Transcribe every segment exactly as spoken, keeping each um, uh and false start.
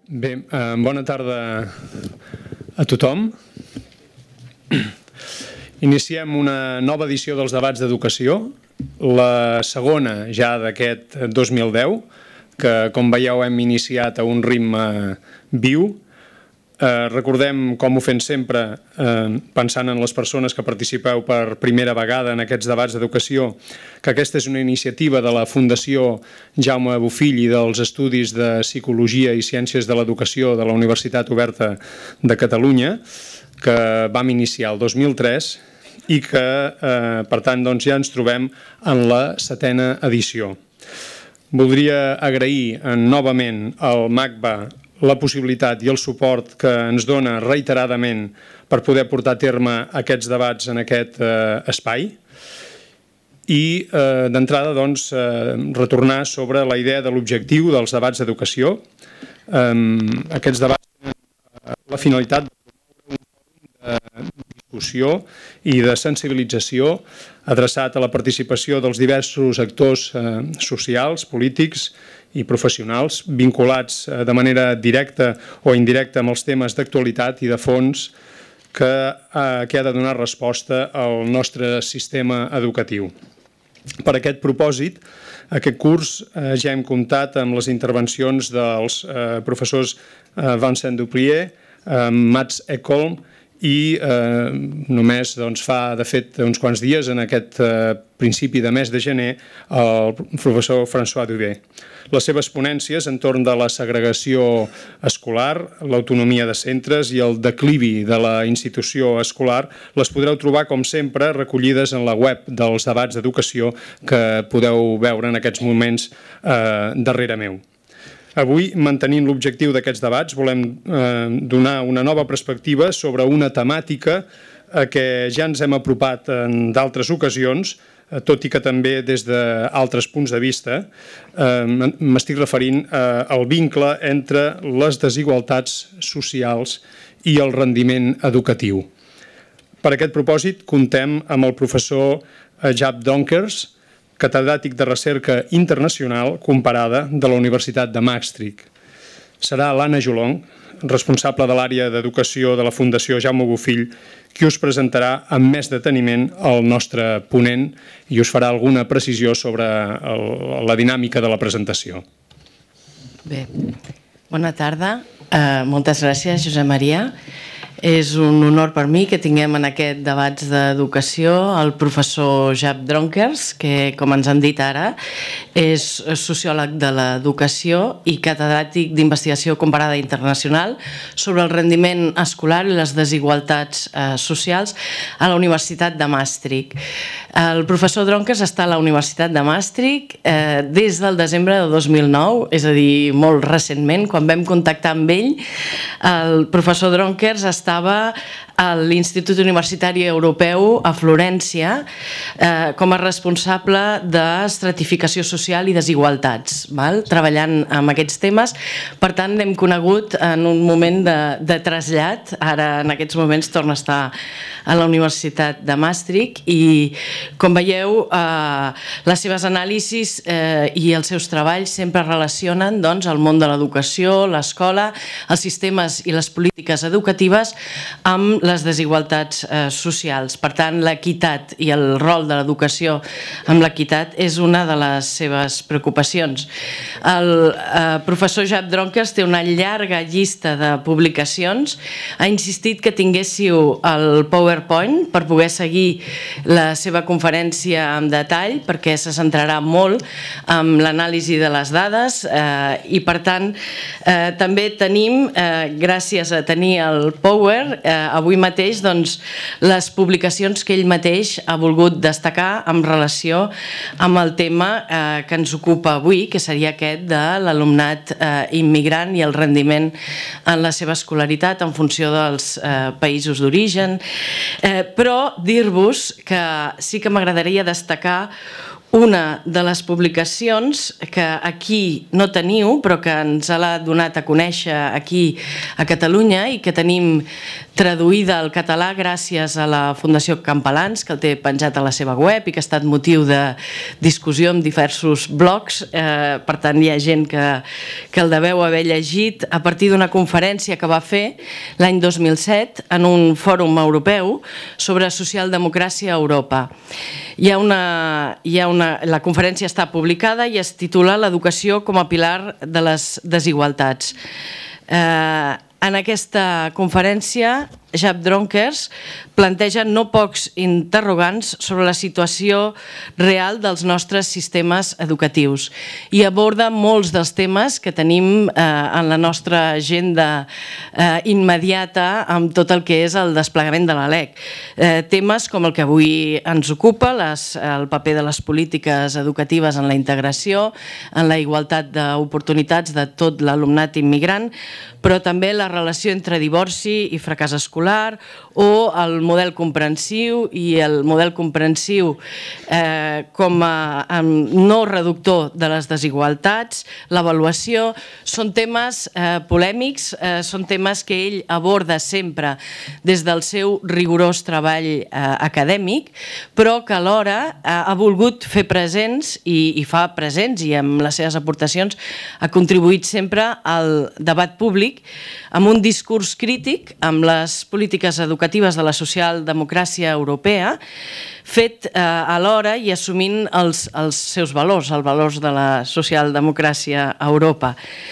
Bé, eh, bona tarda a tothom. Iniciem una nova edició dels debats d'educació, la segona ja d'aquest dos mil deu, que com veieu hem iniciat a un ritme viu. Eh, recordem, com ho fem sempre, eh, pensant en les persones que participeu per primera vegada en aquests debats d'educació, que aquesta és una iniciativa de la Fundació Jaume Bofill i dels Estudis de Psicologia i Ciències de l'Educació de la Universitat Oberta de Catalunya, que vam iniciar el dos mil tres i que, eh, per tant, doncs, ja ens trobem en la setena edició. Voldria agrair novament al MACBA la possibilitat i el suport que ens dona reiteradament per poder portar a terme aquests debats en aquest eh, espai i eh, d'entrada doncs, eh, retornar sobre la idea de l'objectiu dels debats d'educació. Eh, aquests debats tenen la finalitat de promoure un fòrum de discussió i de sensibilització adreçat a la participació dels diversos actors eh, socials, polítics i professionals vinculats de manera directa o indirecta amb els temes d'actualitat i de fons que, eh, que ha de donar resposta al nostre sistema educatiu. Per aquest propòsit, aquest curs eh, ja hem comptat amb les intervencions dels eh, professors eh, Vincent Duprier, eh, Mats Ekholm i eh, només doncs, fa, de fet, uns quants dies, en aquest eh, principi de mes de gener, el professor François Dubé. Les seves ponències entorn de la segregació escolar, l'autonomia de centres i el declivi de la institució escolar les podreu trobar, com sempre, recollides en la web dels debats d'educació que podeu veure en aquests moments eh, darrere meu. Avui, mantenint l'objectiu d'aquests debats, volem eh, donar una nova perspectiva sobre una temàtica a què ja ens hem apropat en d'altres ocasions, eh, tot i que també des d'altres punts de vista. Eh, M'estic referint eh, al vincle entre les desigualtats socials i el rendiment educatiu. Per aquest propòsit, contem amb el professor Jaap Dronkers, catedràtic de recerca internacional comparada de la Universitat de Maastricht. Serà l'Anna Jolong, responsable de l'àrea d'educació de la Fundació Jaume Bofill, qui us presentarà amb més deteniment el nostre ponent i us farà alguna precisió sobre el, la dinàmica de la presentació. Bé, bona tarda. Uh, moltes gràcies, Josep Maria. És un honor per mi que tinguem en aquest debats d'educació el professor Jaap Dronkers, que, com ens han dit ara, és sociòleg de l'educació i catedràtic d'investigació comparada internacional sobre el rendiment escolar i les desigualtats eh, socials a la Universitat de Maastricht. El professor Dronkers està a la Universitat de Maastricht eh, des del desembre de dos mil nou, és a dir, molt recentment. Quan vam contactar amb ell, el professor Dronkers està estava a l'Institut Universitari Europeu a Florència eh, com a responsable d'estratificació social i desigualtats, val? Treballant amb aquests temes. Per tant, l'hem conegut en un moment de, de trasllat. Ara, en aquests moments, torna a estar a la Universitat de Maastricht i, com veieu, eh, les seves anàlisis eh, i els seus treballs sempre relacionen doncs, el món de l'educació, l'escola, els sistemes i les polítiques educatives amb les desigualtats eh, socials. Per tant, l'equitat i el rol de l'educació amb l'equitat és una de les seves preocupacions. El eh, professor Jaap Dronkers té una llarga llista de publicacions. Ha insistit que tinguéssiu el PowerPoint per poder seguir la seva conferència en detall, perquè se centrarà molt en l'anàlisi de les dades eh, i, per tant, eh, també tenim, eh, gràcies a tenir el Power, eh, avui mateix doncs, les publicacions que ell mateix ha volgut destacar en relació amb el tema eh, que ens ocupa avui, que seria aquest de l'alumnat eh, immigrant i el rendiment en la seva escolaritat en funció dels eh, països d'origen. Eh, però dir-vos que sí que m'agradaria destacar una de les publicacions que aquí no teniu, però que ens l'ha donat a conèixer aquí a Catalunya i que tenim traduïda al català gràcies a la Fundació Campalans, que el té penjat a la seva web i que ha estat motiu de discussió en diversos blogs. Eh, per tant, hi ha gent que, que el deveu haver llegit a partir d'una conferència que va fer l'any dos mil set en un fòrum europeu sobre socialdemocràcia a Europa. Hi ha una, hi ha una, la conferència està publicada i es titula L'educació com a pilar de les desigualtats. Eh, en aquesta conferència, Jaap Dronkers planteja no pocs interrogants sobre la situació real dels nostres sistemes educatius i aborda molts dels temes que tenim eh, en la nostra agenda eh, immediata amb tot el que és el desplegament de la L E C. Eh, temes com el que avui ens ocupa, les, el paper de les polítiques educatives en la integració, en la igualtat d'oportunitats de tot l'alumnat immigrant, però també la relació entre divorci i fracàs escolar o el model comprensiu i el model comprensiu eh, com a no reductor de les desigualtats, l'avaluació. Són temes eh, polèmics, eh, són temes que ell aborda sempre des del seu rigorós treball eh, acadèmic, però que alhora eh, ha volgut fer presents i, i fa presents i amb les seves aportacions ha contribuït sempre al debat públic amb un discurs crític amb les polítiques educatives de la socialdemocràcia europea, fet eh, alhora i assumint els, els seus valors, els valors de la socialdemocràcia a Europa.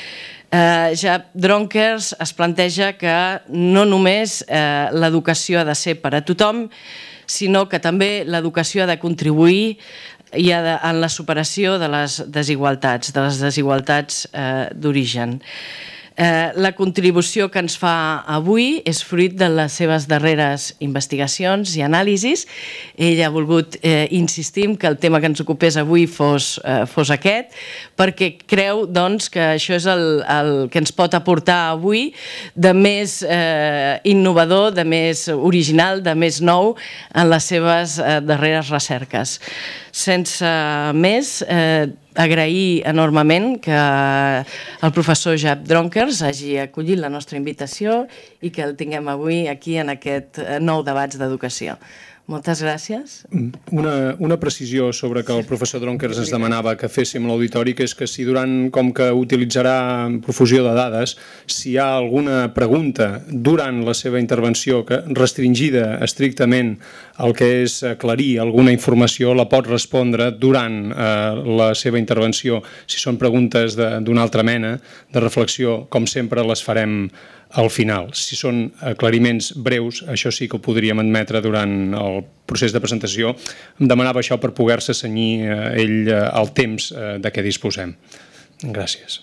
Eh, Jaap Dronkers es planteja que no només eh, l'educació ha de ser per a tothom, sinó que també l'educació ha de contribuir i ha de, en la superació de les desigualtats, de les desigualtats eh, d'origen. Eh, la contribució que ens fa avui és fruit de les seves darreres investigacions i anàlisis. Ell ha volgut eh, insistir que el tema que ens ocupés avui fos, eh, fos aquest, perquè creu doncs, que això és el, el que ens pot aportar avui de més eh, innovador, de més original, de més nou en les seves eh, darreres recerques. Sense més, eh, agrair enormement que el professor Jaap Dronkers hagi acollit la nostra invitació i que el tinguem avui aquí en aquest nou debats d'educació. Moltes gràcies. Una, una precisió sobre que el professor Dronkers ens demanava que féssim l'auditori, que és que si durant, com que utilitzarà profusió de dades, si hi ha alguna pregunta durant la seva intervenció que restringida estrictament al que és aclarir alguna informació, la pot respondre durant eh, la seva intervenció. Si són preguntes d'una altra mena de reflexió, com sempre les farem al final. Si són aclariments breus, això sí que ho podríem admetre durant el procés de presentació. Em demanava això per poder-se cenyir eh, ell eh, el temps eh, de què disposem. Gràcies.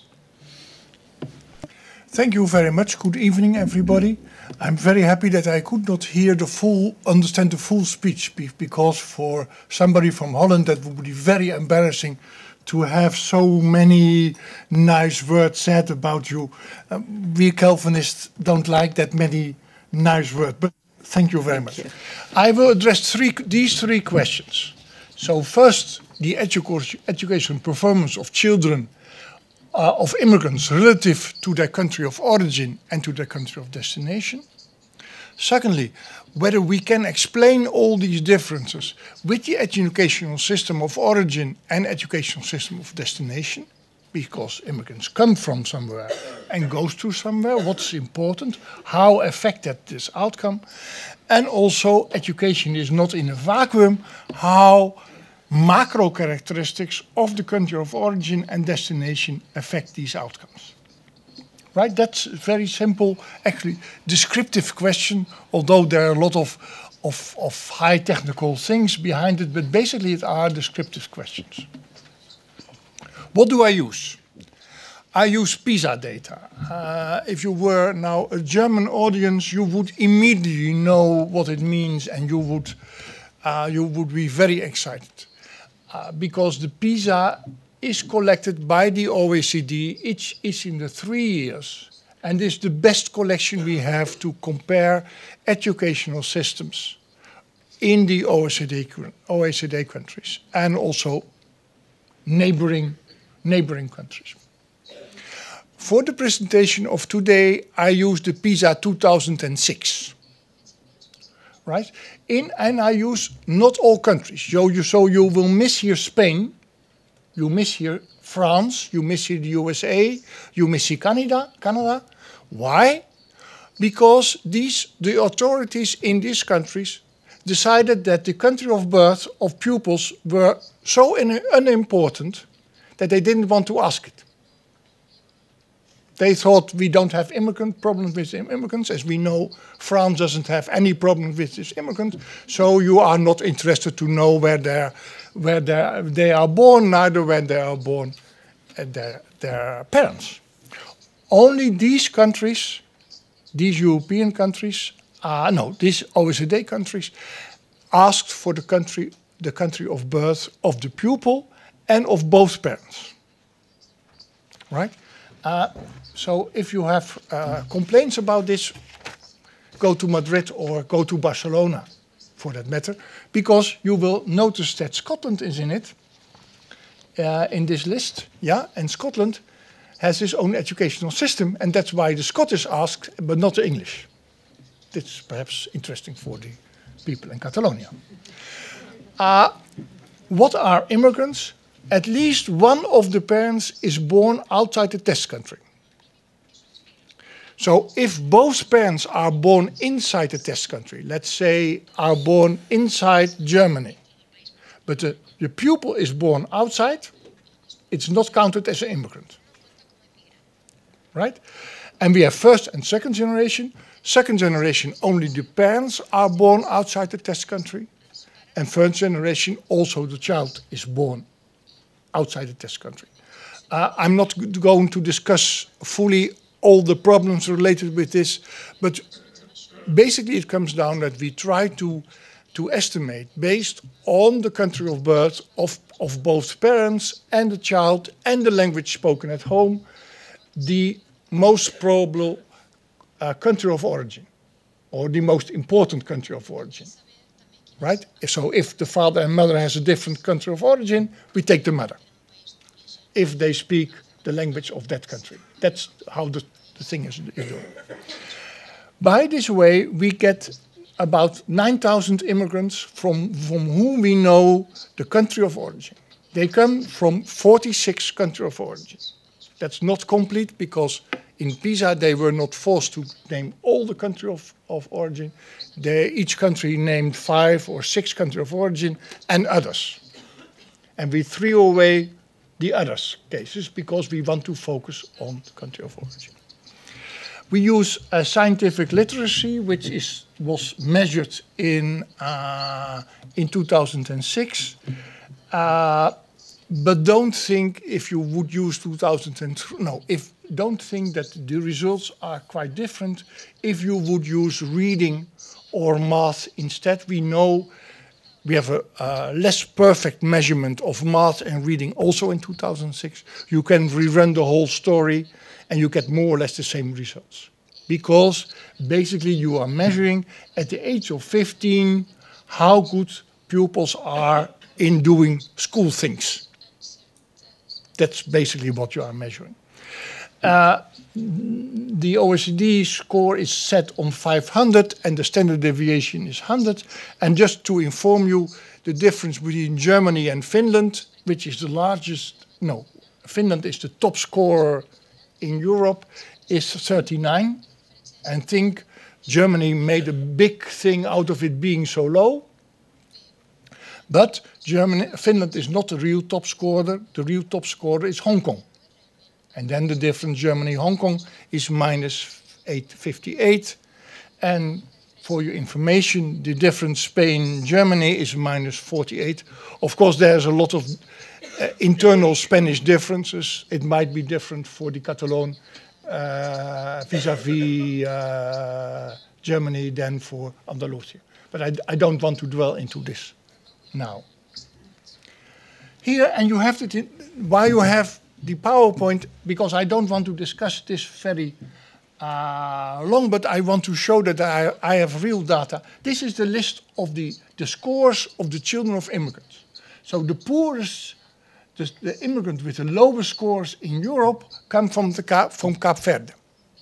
Thank you very much. Good evening, everybody. I'm very happy that I could not hear the full, understand the full speech, because for somebody from Holland that would be very embarrassing to have so many nice words said about you. Um, we Calvinists don't like that many nice words, but thank you very much. You. I will address three, these three questions. So first, the edu education performance of children uh, of immigrants relative to their country of origin and to their country of destination. Secondly, whether we can explain all these differences with the educational system of origin and educational system of destination, because immigrants come from somewhere and goes to somewhere, what's important, how affected this outcome, and also education is not in a vacuum, how macro characteristics of the country of origin and destination affect these outcomes. Right, that's a very simple, actually descriptive question, although there are a lot of, of, of high technical things behind it, but basically it are descriptive questions. What do I use? I use PISA data. Uh, if you were now a German audience, you would immediately know what it means and you would, uh, you would be very excited. Uh, because the PISA is collected by the O E C D each, each in the three years and is the best collection we have to compare educational systems in the O E C D, O E C D countries and also neighboring, neighboring countries. For the presentation of today, I use the PISA two thousand six. Right? In, and I use not all countries. So you, so you will miss here Spain, you miss here France, you miss here the U S A, you miss here Canada. Canada. Why? Because these, the authorities in these countries decided that the country of birth of pupils were so unimportant that they didn't want to ask it. They thought we don't have immigrant problems with immigrants. As we know, France doesn't have any problem with this immigrant. So you are not interested to know where, where they are born, neither when they are born their, their parents. Only these countries, these European countries, uh, no, these O E C D countries, asked for the country, the country of birth of the pupil and of both parents. Right? Uh, so if you have uh, complaints about this, go to Madrid or go to Barcelona, for that matter, because you will notice that Scotland is in it, uh, in this list, yeah, and Scotland has its own educational system, and that's why the Scottish asked, but not the English. That's perhaps interesting for the people in Catalonia. Uh, what are immigrants? At least one of the parents is born outside the test country. So if both parents are born inside the test country, let's say are born inside Germany, but the, the pupil is born outside, it's not counted as an immigrant. Right? And we have first and second generation. Second generation, only the parents are born outside the test country. And third generation, also the child is born outside the test country. Uh, I'm not going to discuss fully all the problems related with this, but basically it comes down that we try to, to estimate, based on the country of birth of, of both parents and the child and the language spoken at home, the most probable uh, country of origin, or the most important country of origin. Right? So if the father and mother has a different country of origin, we take the mother, if they speak the language of that country. That's how the, the thing is, is doing. By this way, we get about nine thousand immigrants from, from whom we know the country of origin. They come from forty-six countries of origin. That's not complete, because in PISA they were not forced to name all the country of, of origin. They, each country named five or six countries of origin and others. And we threw away the others cases because we want to focus on the country of origin. We use a scientific literacy, which is, was measured in, uh, in two thousand six. Uh, But don't think if you would use two thousand three, no, if, don't think that the results are quite different if you would use reading or math instead. We know we have a, a less perfect measurement of math and reading also in two thousand six. You can rerun the whole story and you get more or less the same results. Because basically you are measuring at the age of fifteen how good pupils are in doing school things. That's basically what you are measuring. Uh, the O E C D score is set on five hundred and the standard deviation is one hundred. And just to inform you, the difference between Germany and Finland, which is the largest, no, Finland is the top scorer in Europe, is thirty-nine. And think Germany made a big thing out of it being so low. But Germany, Finland is not the real top scorer. The real top scorer is Hong Kong. And then the difference Germany-Hong Kong is minus eight fifty-eight. And for your information, the difference Spain-Germany is minus forty-eight. Of course, there's a lot of uh, internal Spanish differences. It might be different for the Catalan uh, vis-a-vis uh, Germany than for Andalusia. But I, I don't want to dwell into this now. Here, and you have to, why you have the PowerPoint, because I don't want to discuss this very uh, long, but I want to show that I, I have real data. This is the list of the, the scores of the children of immigrants. So the poorest the, the immigrants with the lowest scores in Europe come from, the Ca from Cape Verde,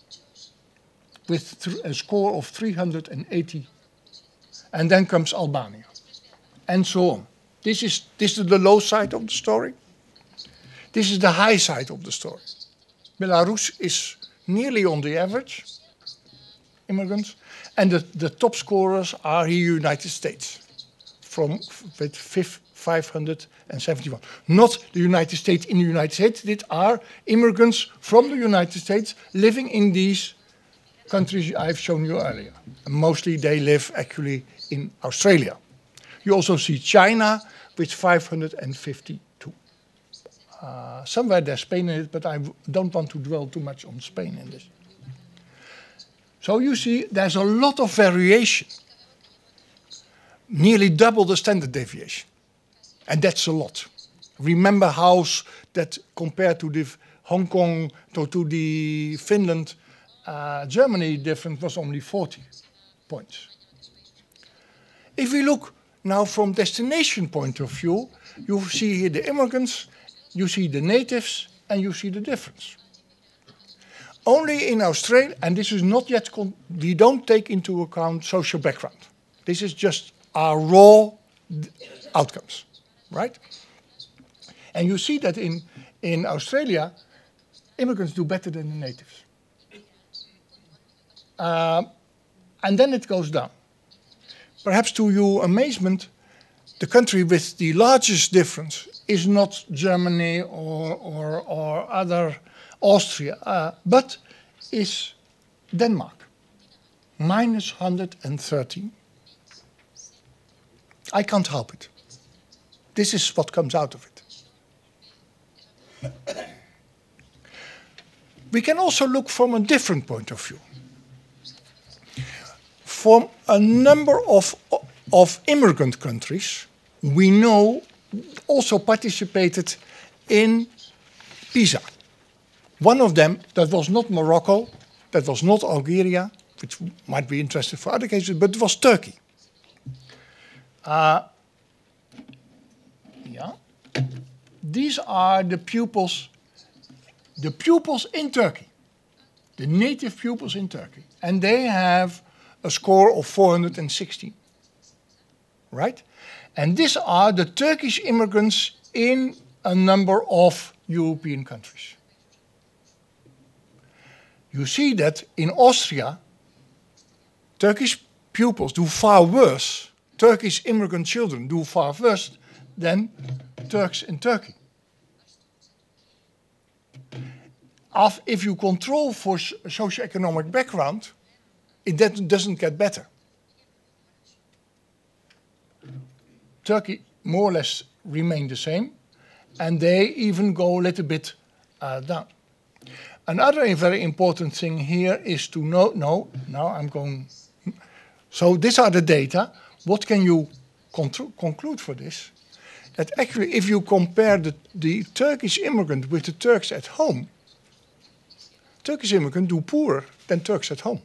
with a score of three hundred eighty. And then comes Albania, and so on. This is, this is the low side of the story. This is the high side of the story. Belarus is nearly on the average, immigrants, and the, the top scorers are here United States, from with five hundred seventy-one. Not the United States in the United States, these are immigrants from the United States living in these countries I've shown you earlier. And mostly they live actually in Australia. You also see China with five hundred fifty-two. Uh, somewhere there's Spain in it, but I don't want to dwell too much on Spain in this. So you see there's a lot of variation. Nearly double the standard deviation. And that's a lot. Remember how that compared to the Hong Kong, to, to the Finland, uh, Germany difference was only forty points. If we look now from destination point of view, you see here the immigrants, you see the natives, and you see the difference. Only in Australia, and this is not yet, we don't take into account social background. This is just our raw outcomes, right? And you see that in, in Australia, immigrants do better than the natives. Uh, and then it goes down. Perhaps to your amazement, the country with the largest difference is not Germany or, or, or other Austria, uh, but is Denmark, minus one hundred thirteen. I can't help it. This is what comes out of it. We can also look from a different point of view. From a number of, of immigrant countries, we know also participated in PISA. One of them, that was not Morocco, that was not Algeria, which might be interesting for other cases, but it was Turkey. Uh, yeah. These are the pupils, the pupils in Turkey, the native pupils in Turkey. And they have a score of four hundred sixteen, right? And these are the Turkish immigrants in a number of European countries. You see that in Austria, Turkish pupils do far worse, Turkish immigrant children do far worse than Turks in Turkey. If you control for socioeconomic background, it doesn't get better. Turkey more or less remain the same, and they even go a little bit uh, down. Another very important thing here is to know, no, now I'm going, so these are the data. What can you conclude for this? That actually if you compare the, the Turkish immigrant with the Turks at home, Turkish immigrants do poorer than Turks at home.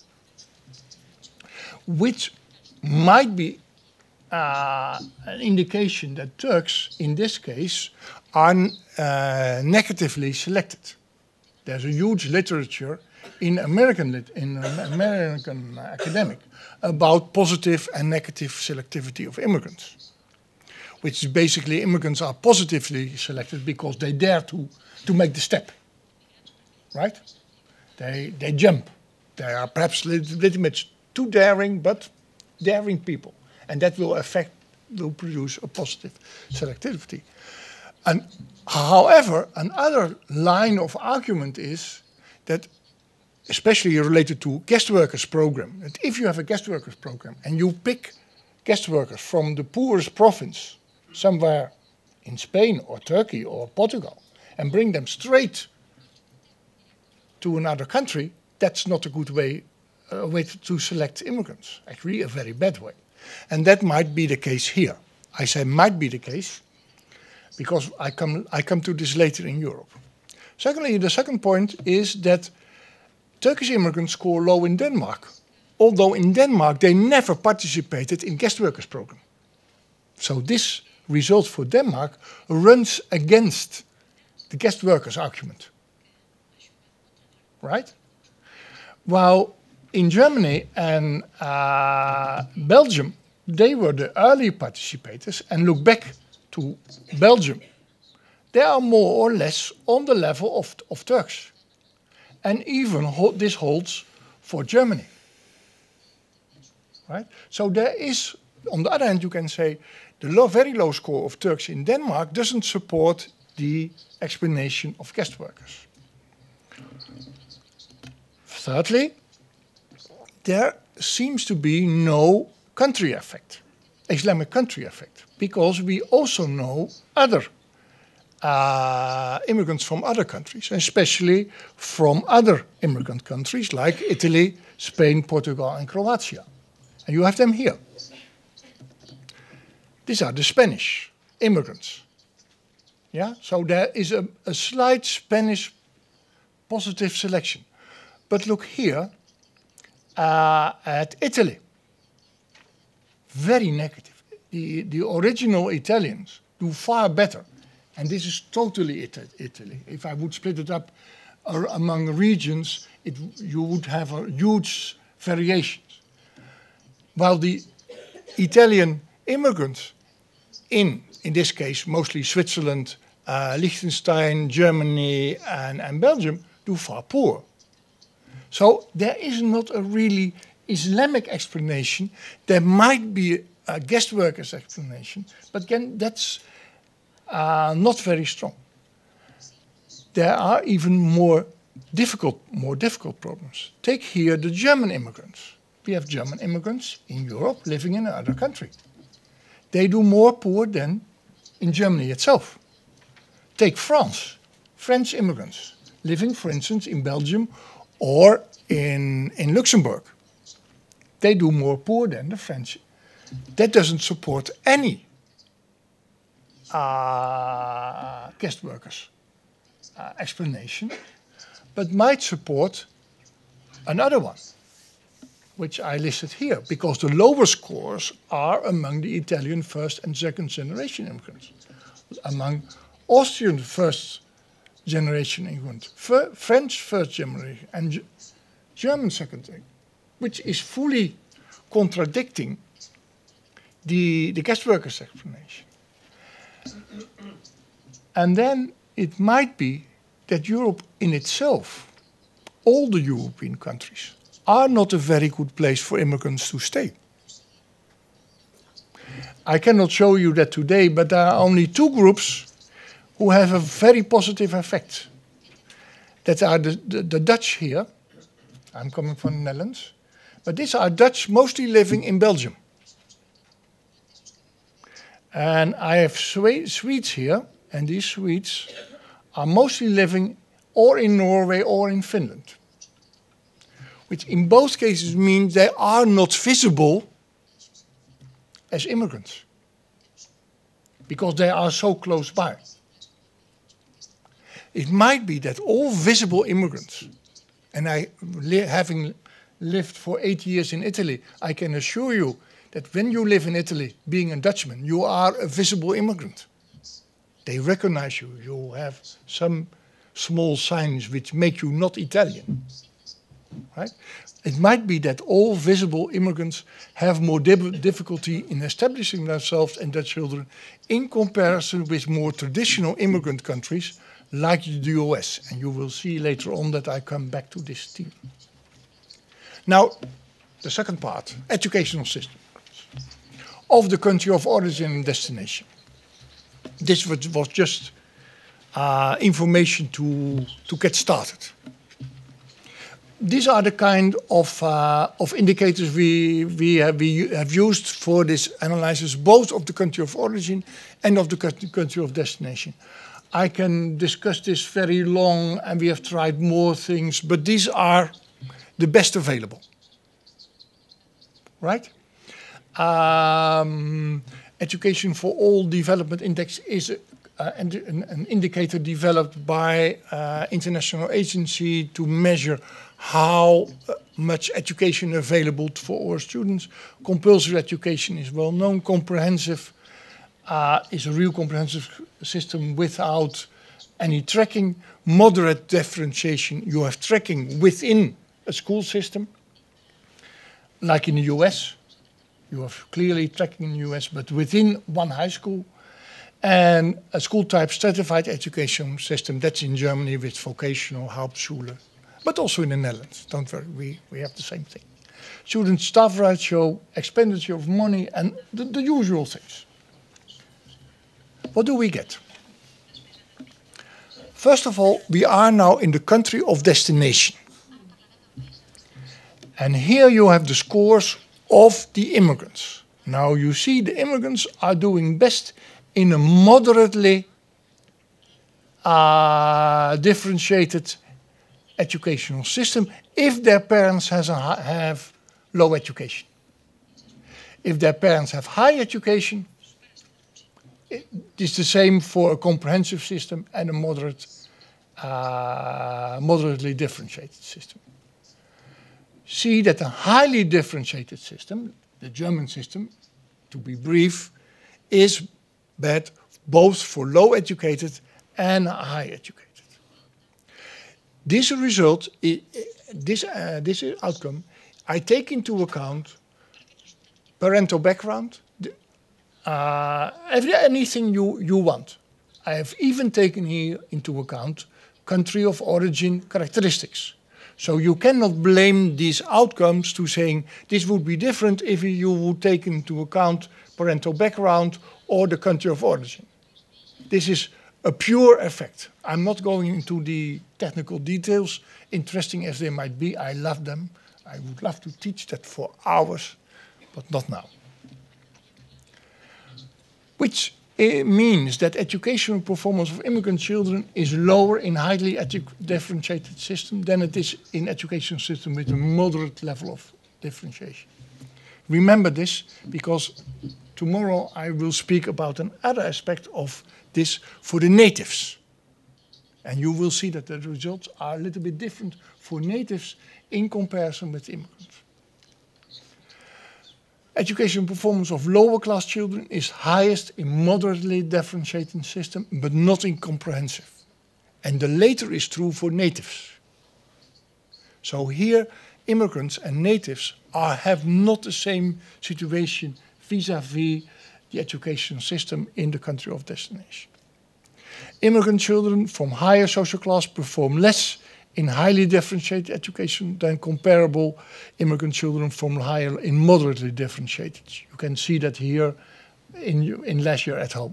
Which might be uh, an indication that Turks, in this case, are uh, negatively selected. There's a huge literature in American, lit in American academic about positive and negative selectivity of immigrants, which is basically immigrants are positively selected because they dare to, to make the step, right? They, they jump. They are perhaps a little, little bit too daring, but daring people. And that will affect, will produce a positive selectivity. And however, another line of argument is that, especially related to guest workers program, that if you have a guest workers program and you pick guest workers from the poorest province, somewhere in Spain or Turkey or Portugal, and bring them straight to another country, that's not a good way, a way to select immigrants, actually a very bad way. And that might be the case here. I say might be the case because I come, I come to this later in Europe. Secondly, the second point is that Turkish immigrants score low in Denmark, although in Denmark they never participated in guest workers program. So this result for Denmark runs against the guest workers argument. Right? While in Germany and uh, Belgium, they were the early participators, and look back to Belgium, they are more or less on the level of, of Turks. And even ho this holds for Germany. Right? So there is, on the other hand, you can say, the low, very low score of Turks in Denmark doesn't support the explanation of guest workers. Thirdly, there seems to be no country effect, Islamic country effect, because we also know other uh, immigrants from other countries, especially from other immigrant countries like Italy, Spain, Portugal, and Croatia. And you have them here. These are the Spanish immigrants. Yeah, so there is a, a slight Spanish positive selection. But look here uh, at Italy. Very negative. The, the original Italians do far better. And this is totally it Italy. If I would split it up uh, among regions, it, you would have a huge variations. While the Italian immigrants in, in this case, mostly Switzerland, uh, Liechtenstein, Germany, and, and Belgium, do far poorer. So there is not a really Islamic explanation. There might be a guest workers explanation, but again, that's uh, not very strong. There are even more difficult, more difficult problems. Take here the German immigrants. We have German immigrants in Europe living in another country. They do more poor than in Germany itself. Take France, French immigrants living, for instance, in Belgium or in, in Luxembourg. They do more poor than the French. That doesn't support any uh, guest workers uh, explanation, but might support another one, which I listed here, because the lower scores are among the Italian first and second generation immigrants, among Austrian first generation immigrants, French first generation, and G German second generation, which is fully contradicting the, the guest workers explanation. And then it might be that Europe in itself, all the European countries, are not a very good place for immigrants to stay. I cannot show you that today, but there are only two groups who have a very positive effect. That are the, the, the Dutch here. I'm coming from the Netherlands. But these are Dutch mostly living in Belgium. And I have Swedes here, and these Swedes are mostly living or in Norway or in Finland. Which in both cases means they are not visible as immigrants, because they are so close by. It might be that all visible immigrants, and I, li having lived for eight years in Italy, I can assure you that when you live in Italy, being a Dutchman, you are a visible immigrant. They recognize you. You have some small signs which make you not Italian. Right? It might be that all visible immigrants have more difficulty in establishing themselves and their children in comparison with more traditional immigrant countries like the U S. And you will see later on that I come back to this theme. Now, the second part, educational system of the country of origin and destination. This was just uh, information to, to get started. These are the kind of, uh, of indicators we, we, have, we have used for this analysis, both of the country of origin and of the country of destination. I can discuss this very long, and we have tried more things, but these are the best available. Right? Um, Education for All Development Index is a, uh, an, an indicator developed by uh, international agency to measure how much education available for our students. Compulsory education is well known, comprehensive uh, is a real comprehensive system without any tracking. Moderate differentiation, you have tracking within a school system, like in the U S. You have clearly tracking in the U S, but within one high school. And a school-type stratified education system, that's in Germany with vocational Hauptschule, but also in the Netherlands. Don't worry, we, we have the same thing. Student-staff ratio, expenditure of money, and the, the usual things. What do we get? First of all, we are now in the country of destination. And here you have the scores of the immigrants. Now you see the immigrants are doing best in a moderately uh, differentiated educational system if their parents has a, have low education. If their parents have high education, it is the same for a comprehensive system and a moderate, uh, moderately differentiated system. See that a highly differentiated system, the German system, to be brief, is bad both for low educated and high educated. This result, this, uh, this outcome, I take into account parental background, uh, anything you, you want. I have even taken here into account country of origin characteristics. So you cannot blame these outcomes to saying this would be different if you would take into account parental background or the country of origin. This is a pure effect. I'm not going into the technical details, interesting as they might be. I love them. I would love to teach that for hours, but not now. Which it means that educational performance of immigrant children is lower in highly differentiated system than it is in education system with a moderate level of differentiation. Remember this, because tomorrow I will speak about another aspect of this for the natives. And you will see that the results are a little bit different for natives in comparison with immigrants. Education performance of lower class children is highest in moderately differentiated system, but not in comprehensive. And the latter is true for natives. So here, immigrants and natives are, have not the same situation vis-à-vis the education system in the country of destination. Immigrant children from higher social class perform less in highly differentiated education than comparable immigrant children from higher in moderately differentiated. You can see that here in, in leisure at home.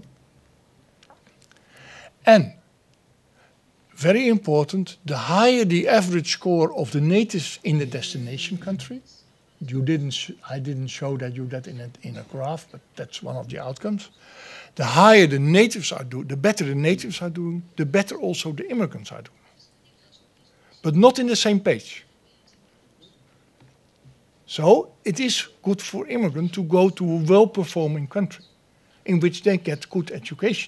And very important, the higher the average score of the natives in the destination country, you didn't, I didn't show that you that in a, in a graph, but that's one of the outcomes. The higher the natives are doing, the better the natives are doing, the better also the immigrants are doing. But not in the same page. So it is good for immigrants to go to a well-performing country in which they get good education.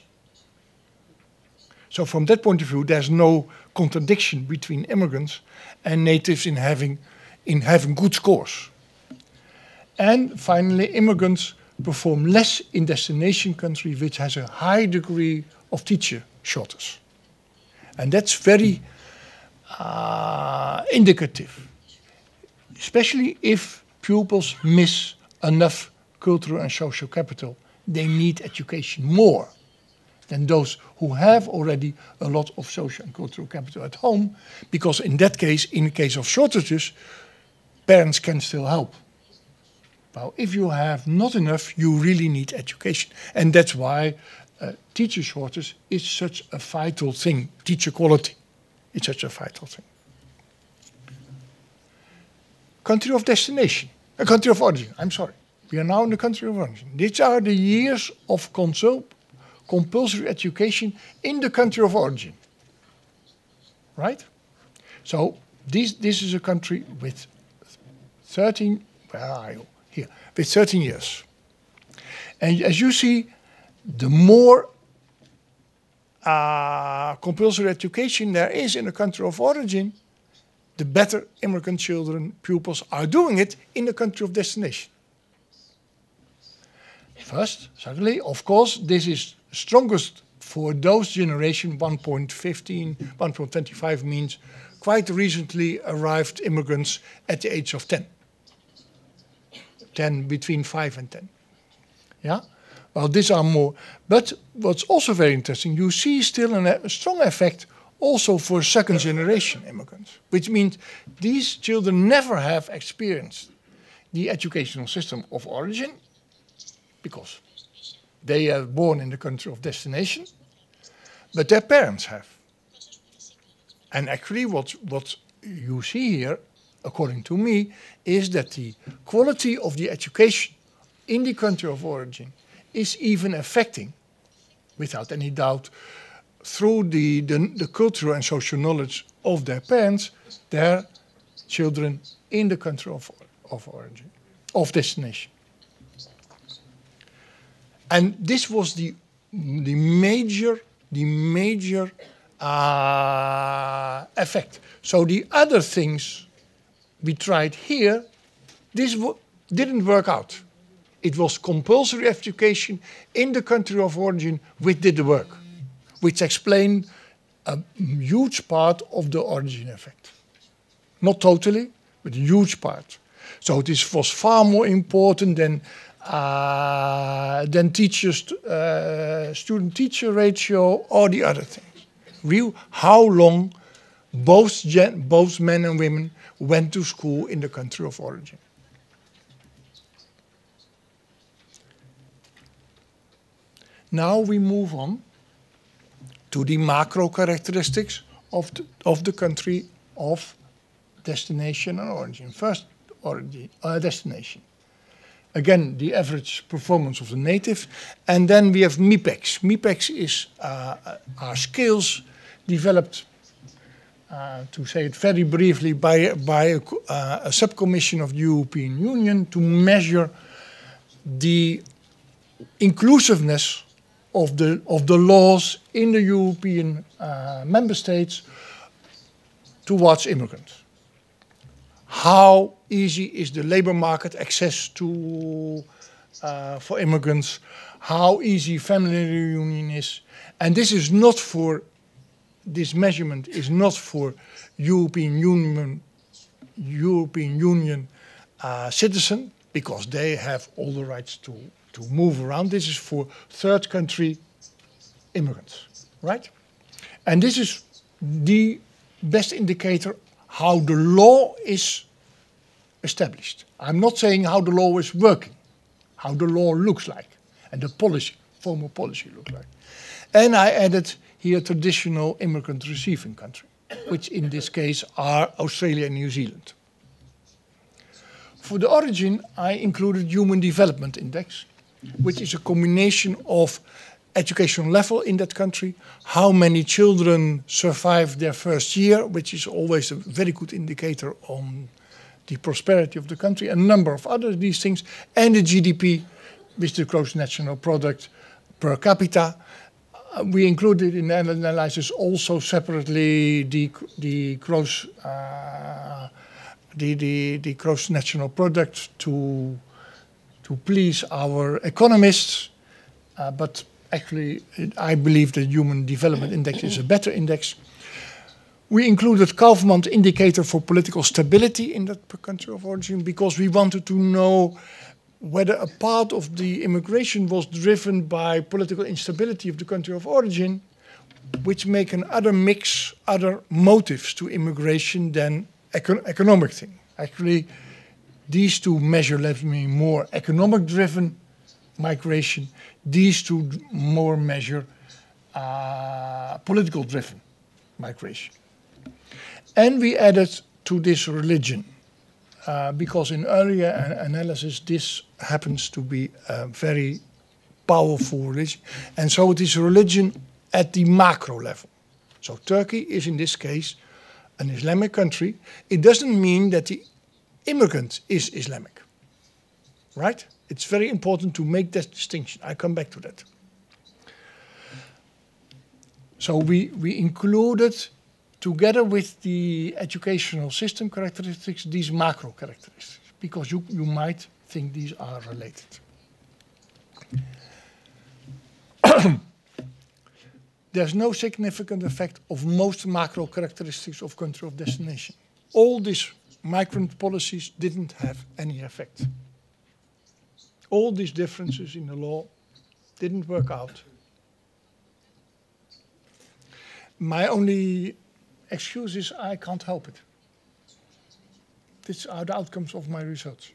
So from that point of view, there's no contradiction between immigrants and natives in having, in having good scores. And finally, immigrants perform less in destination country which has a high degree of teacher shortage. And that's very uh, indicative, especially if pupils miss enough cultural and social capital. They need education more than those who have already a lot of social and cultural capital at home, because in that case, in the case of shortages, parents can still help. Now, if you have not enough, you really need education. And that's why uh, teacher shortage is such a vital thing. Teacher quality is such a vital thing. Country of destination, a uh, country of origin, I'm sorry. We are now in the country of origin. These are the years of consult compulsory education in the country of origin. Right? So this, this is a country with thirteen, where are you? Here, with thirteen years. And as you see, the more uh, compulsory education there is in the country of origin, the better immigrant children, pupils are doing it in the country of destination. First, secondly, of course, this is strongest for those generation. one point one five, one point two five means quite recently arrived immigrants at the age of ten. ten, between five and ten. Yeah? Well, these are more. But what's also very interesting, you see still an, a strong effect also for second generation immigrants, which means these children never have experienced the educational system of origin because they are born in the country of destination, but their parents have. And actually what, what you see here, according to me, is that the quality of the education in the country of origin is even affecting, without any doubt, through the, the, the cultural and social knowledge of their parents, their children in the country of, of origin, of destination. And this was the, the major, the major uh, effect. So the other things we tried here, this didn't work out. It was compulsory education in the country of origin which did the work, which explained a huge part of the origin effect. Not totally, but a huge part. So this was far more important than uh, than teachers, uh, student-teacher ratio or the other things. Real, how long both, gen both men and women went to school in the country of origin. Now we move on to the macro characteristics of the, of the country of destination and origin. First, origin, uh, destination. Again, the average performance of the native. And then we have MIPEX. MIPEX is uh, our skills developed, uh, to say it very briefly, by, by a, uh, a subcommission of the European Union to measure the inclusiveness of the, of the laws in the European uh, member states towards immigrants. How easy is the labor market access to uh, for immigrants? How easy family reunion is? And this is not for, this measurement is not for European Union, European Union uh, citizen, because they have all the rights to, to move around. This is for third country immigrants, right? And this is the best indicator how the law is established. I'm not saying how the law is working, how the law looks like, and the policy, formal policy looks like. And I added here traditional immigrant receiving country, which in this case are Australia and New Zealand. For the origin, I included Human Development Index, which is a combination of educational level in that country, how many children survive their first year, which is always a very good indicator on the prosperity of the country, a number of other these things, and the G D P, which is the gross national product per capita. Uh, we included in the analysis also separately the, the gross uh, the, the, the gross national product to, to please our economists, uh, but actually, I believe the Human Development Index is a better index. We included Kaufman's indicator for political stability in that country of origin because we wanted to know whether a part of the immigration was driven by political instability of the country of origin, which make an other mix, other motives to immigration than econ economic thing. Actually, these two measure let me more economic-driven migration. These two more measure uh, political-driven migration. And we added to this religion, uh, because in earlier analysis this happens to be a very powerful religion. And so it is religion at the macro level. So Turkey is in this case an Islamic country. It doesn't mean that the immigrant is Islamic, right? It's very important to make that distinction. I come back to that. So we, we included, together with the educational system characteristics, these macro characteristics, because you, you might think these are related. There's no significant effect of most macro characteristics of country of destination. All these migrant policies didn't have any effect. All these differences in the law didn't work out. My only excuse is I can't help it. These are the outcomes of my research.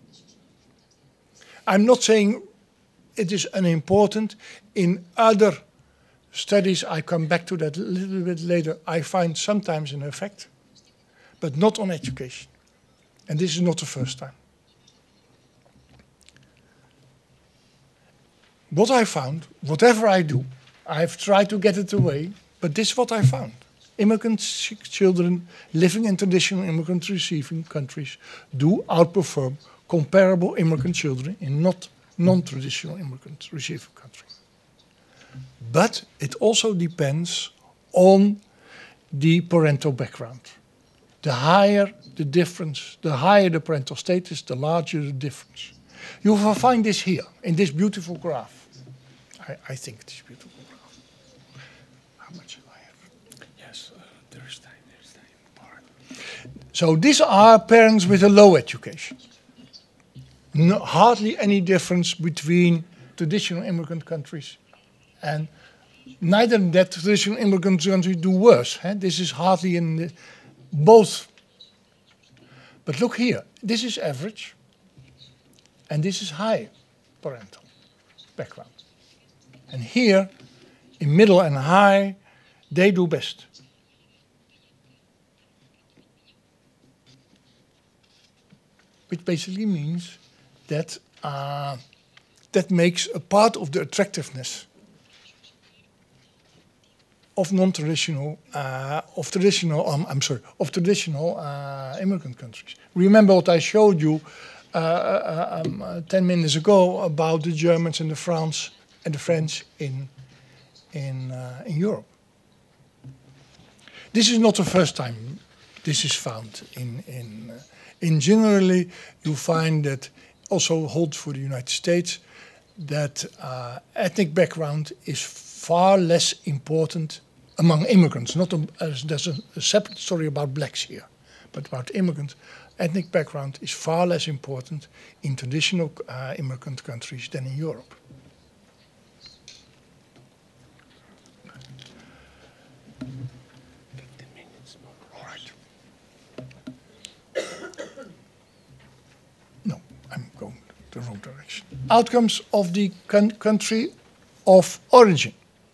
I'm not saying it is unimportant. In other studies, I come back to that a little bit later, I find sometimes an effect, but not on education. And this is not the first time. What I found, whatever I do, I've tried to get it away, but this is what I found. Immigrant children living in traditional immigrant receiving countries do outperform comparable immigrant children in not non-traditional immigrant receiving countries. But it also depends on the parental background. The higher the difference, the higher the parental status, the larger the difference. You will find this here, in this beautiful graph. I, I think this beautiful graph. How much do I have? Yes, uh, there's time, there's time. Part. So these are parents with a low education. No, hardly any difference between traditional immigrant countries and neither that traditional immigrant countries do worse. Eh? This is hardly in the, both. But look here, this is average and this is high parental background. And here, in middle and high, they do best. Which basically means that uh, that makes a part of the attractiveness of non-traditional, uh, of traditional, um, I'm sorry, of traditional uh, immigrant countries. Remember what I showed you uh, uh, um, uh, ten minutes ago about the Germans and the France and the French in in uh, in Europe. This is not the first time this is found. In in uh, in generally, you find that also holds for the United States that uh, ethnic background is far less important among immigrants. Not a, uh, there's a, a separate story about blacks here, but about immigrants. Ethnic background is far less important in traditional uh, immigrant countries than in Europe. All right. No, I'm going the wrong direction. Outcomes of the country of origin.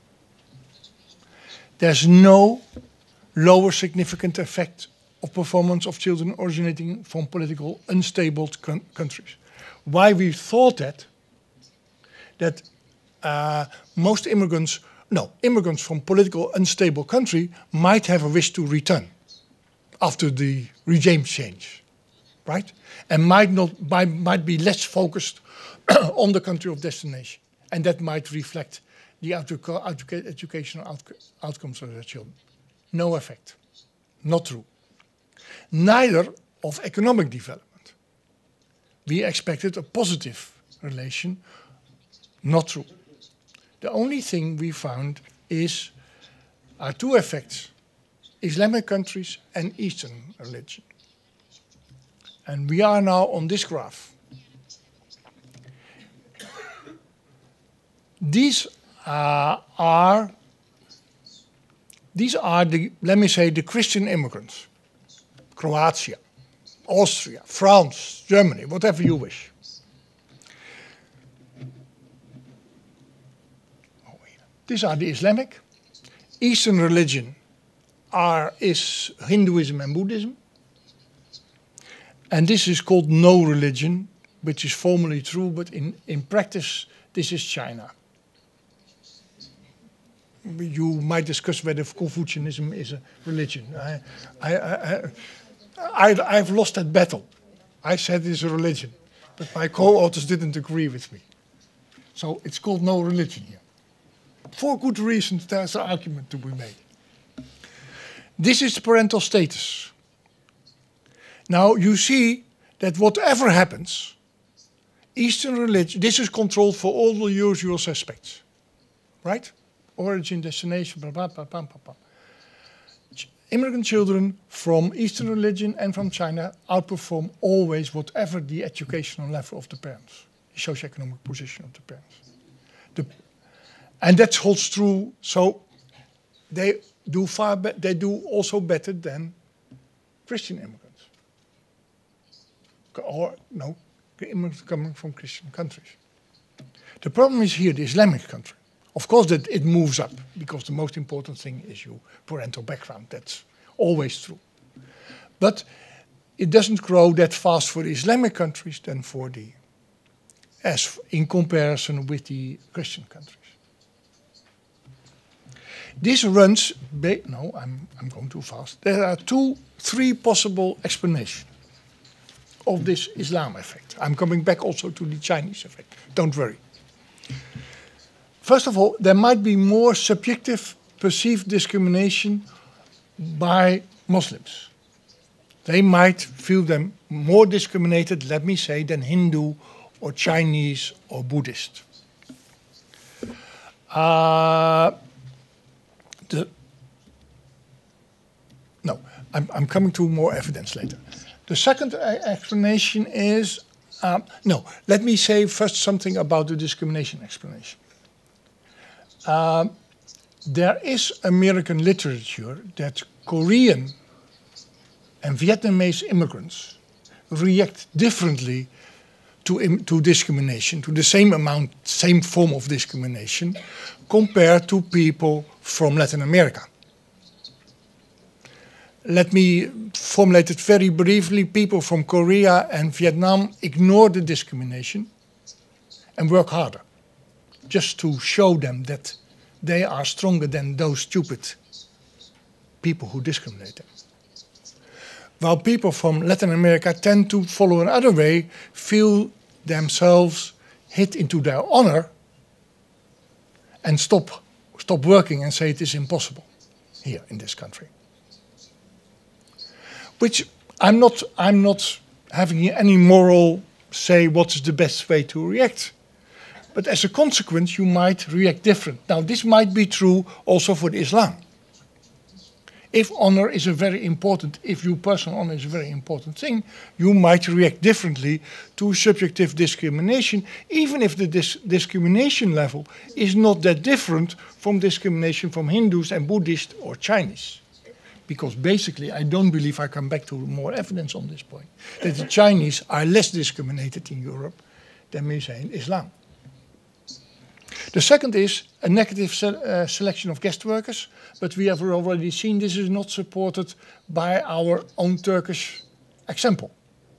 There's no lower significant effect of performance of children originating from political unstable countries. Why we thought that, that uh, most immigrants, no, immigrants from political unstable country might have a wish to return after the regime change, right? And might not, might, might be less focused on the country of destination. And that might reflect the educational out outcomes of their children. No effect. Not true. Neither of economic development. We expected a positive relation. Not true. The only thing we found is are two effects: Islamic countries and Eastern religion. And we are now on this graph. These uh, are these are the, let me say, the Christian immigrants. Croatia, Austria, France, Germany, whatever you wish. These are the Islamic. Eastern religion are, is Hinduism and Buddhism. And this is called no religion, which is formally true, but in, in practice, this is China. You might discuss whether Confucianism is a religion. I, I, I, I, I've lost that battle. I said it's a religion, but my co-authors didn't agree with me. So it's called no religion here. For good reasons, there's an argument to be made. This is parental status. Now you see that whatever happens, Eastern religion, this is controlled for all the usual suspects, right? Origin, destination, blah, blah, blah, blah, blah, blah. Immigrant children from Eastern religion and from China outperform always whatever the educational level of the parents, the socioeconomic position of the parents. The, and that holds true, so they do far be they do also better than Christian immigrants. Or, no, immigrants coming from Christian countries. The problem is here, the Islamic country. Of course, that it moves up, because the most important thing is your parental background. That's always true. But it doesn't grow that fast for the Islamic countries than for the, as in comparison with the Christian countries. This runs, no, I'm, I'm going too fast. There are two, three possible explanations of this Islam effect. I'm coming back also to the Chinese effect, don't worry. First of all, there might be more subjective perceived discrimination by Muslims. They might feel them more discriminated, let me say, than Hindu or Chinese or Buddhist. Uh, the, no, I'm, I'm coming to more evidence later. The second explanation is, um, no, let me say first something about the discrimination explanation. Uh, there is American literature that Korean and Vietnamese immigrants react differently to, im to discrimination, to the same amount, same form of discrimination, compared to people from Latin America. Let me formulate it very briefly. People from Korea and Vietnam ignore the discrimination and work harder, just to show them that they are stronger than those stupid people who discriminate them. While people from Latin America tend to follow another way, feel themselves hit into their honor and stop, stop working and say it is impossible here in this country. Which I'm not, I'm not having any moral say what is the best way to react. But as a consequence, you might react different. Now, this might be true also for the Islam. If honor is a very important, if your personal honor is a very important thing, you might react differently to subjective discrimination, even if the dis discrimination level is not that different from discrimination from Hindus and Buddhists or Chinese. Because basically, I don't believe, I come back to more evidence on this point, that the Chinese are less discriminated in Europe than we say in Islam. The second is a negative se uh, selection of guest workers, but we have already seen this is not supported by our own Turkish example.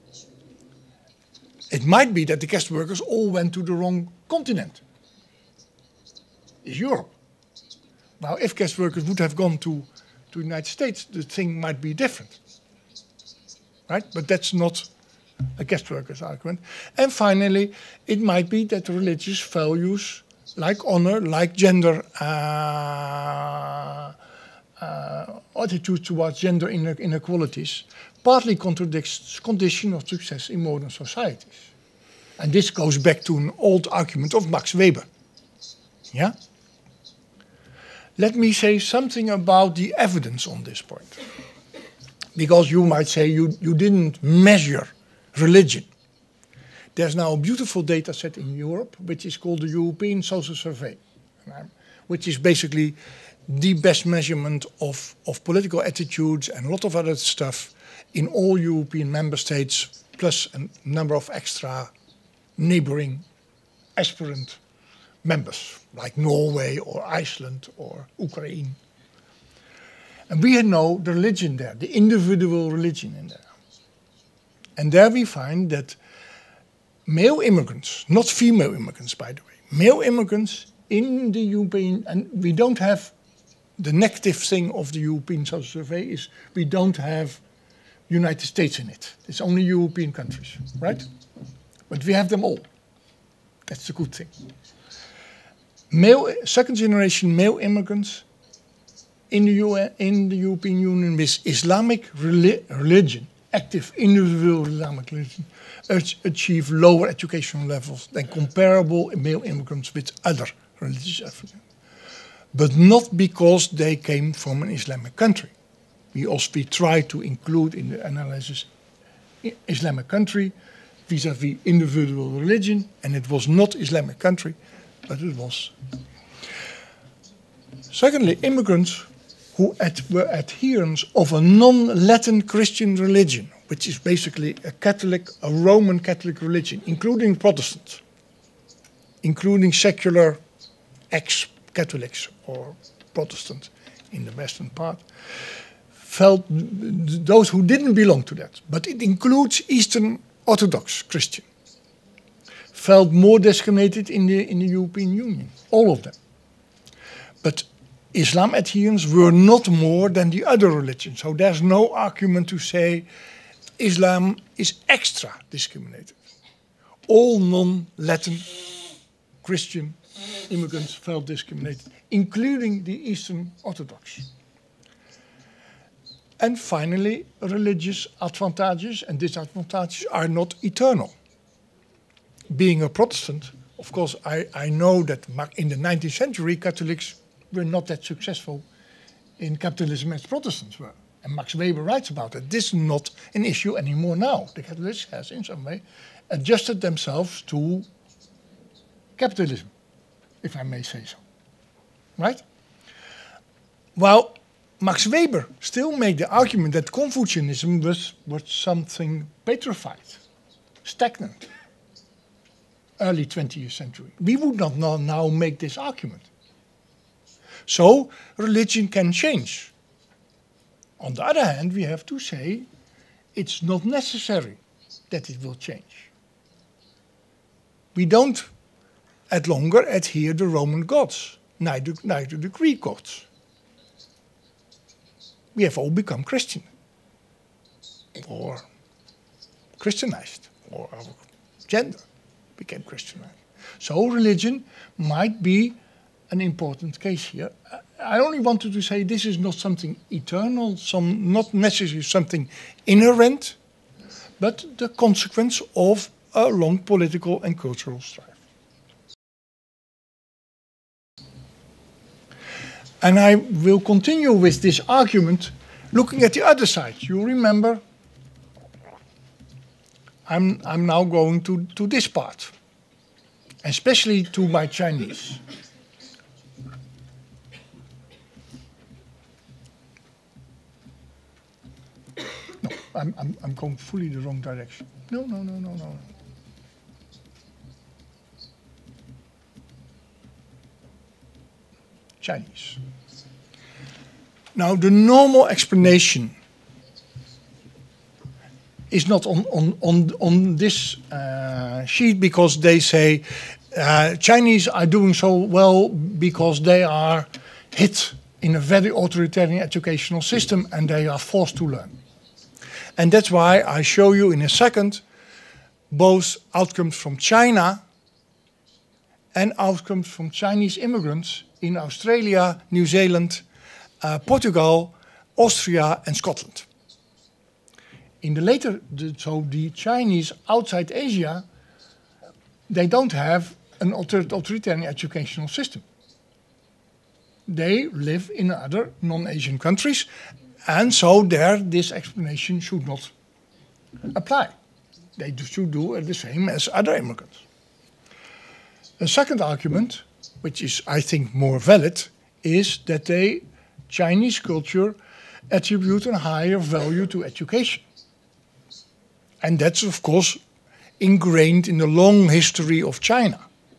It might be that the guest workers all went to the wrong continent. It's Europe. Now, if guest workers would have gone to, to the United States, the thing might be different. Right? But that's not a guest workers argument. And finally, it might be that religious values like honor, like gender uh, uh, attitude towards gender inequalities, partly contradicts condition of success in modern societies. And this goes back to an old argument of Max Weber. Yeah? Let me say something about the evidence on this point. Because you might say you, you didn't measure religion. There's now a beautiful data set in Europe, which is called the European Social Survey, which is basically the best measurement of, of political attitudes and a lot of other stuff in all European member states, plus a number of extra neighboring aspirant members, like Norway or Iceland or Ukraine. And we know the religion there, the individual religion in there. And there we find that male immigrants, not female immigrants, by the way, male immigrants in the European, and we don't have, the negative thing of the European Social Survey is we don't have United States in it. It's only European countries, right? But we have them all. That's the good thing. Male, second generation male immigrants in the, U N, in the European Union with Islamic reli religion active individual Islamic religion achieve lower educational levels than comparable male immigrants with other religious Africans. But not because they came from an Islamic country. We also we try to include in the analysis Islamic country vis-à-vis individual religion, and it was not Islamic country, but it was. Secondly, immigrants who ad were adherents of a non-Latin Christian religion, which is basically a Catholic, a Roman Catholic religion, including Protestants, including secular ex-Catholics or Protestants in the western part, felt those who didn't belong to that, but it includes Eastern Orthodox Christian, felt more discriminated in the, in the European Union, all of them. But Islam adherents were not more than the other religions, so there's no argument to say Islam is extra discriminated. All non-Latin Christian immigrants felt discriminated, including the Eastern Orthodox. And finally, religious advantages and disadvantages are not eternal. Being a Protestant, of course, I, I know that in the nineteenth century, Catholics were not that successful in capitalism as Protestants were. And Max Weber writes about it. This is not an issue anymore now. The Catholics has, in some way, adjusted themselves to capitalism, if I may say so. Right? Well, Max Weber still made the argument that Confucianism was, was something petrified, stagnant, early twentieth century. We would not now, now make this argument. So, religion can change. On the other hand, we have to say it's not necessary that it will change. We don't any longer adhere to the Roman gods, neither, neither the Greek gods. We have all become Christian, or Christianized, or our gender became Christianized. So religion might be an important case here. I only wanted to say this is not something eternal, some not necessarily something inherent, but the consequence of a long political and cultural strife. And I will continue with this argument looking at the other side. You remember, I'm, I'm now going to, to this part, especially to my Chinese. No, I'm, I'm, I'm going fully the wrong direction. No, no, no, no, no. Chinese. Now, the normal explanation is not on, on, on, on this uh, sheet because they say uh, Chinese are doing so well because they are hit in a very authoritarian educational system and they are forced to learn. And that's why I show you in a second both outcomes from China and outcomes from Chinese immigrants in Australia, New Zealand, uh, Portugal, Austria and Scotland. In the later, the, so the Chinese outside Asia, they don't have an authoritarian educational system. They live in other non-Asian countries, and so there this explanation should not apply. They should do the same as other immigrants. A second argument, which is, I think, more valid, is that they, Chinese culture, attribute a higher value to education. And that's, of course, ingrained in the long history of China.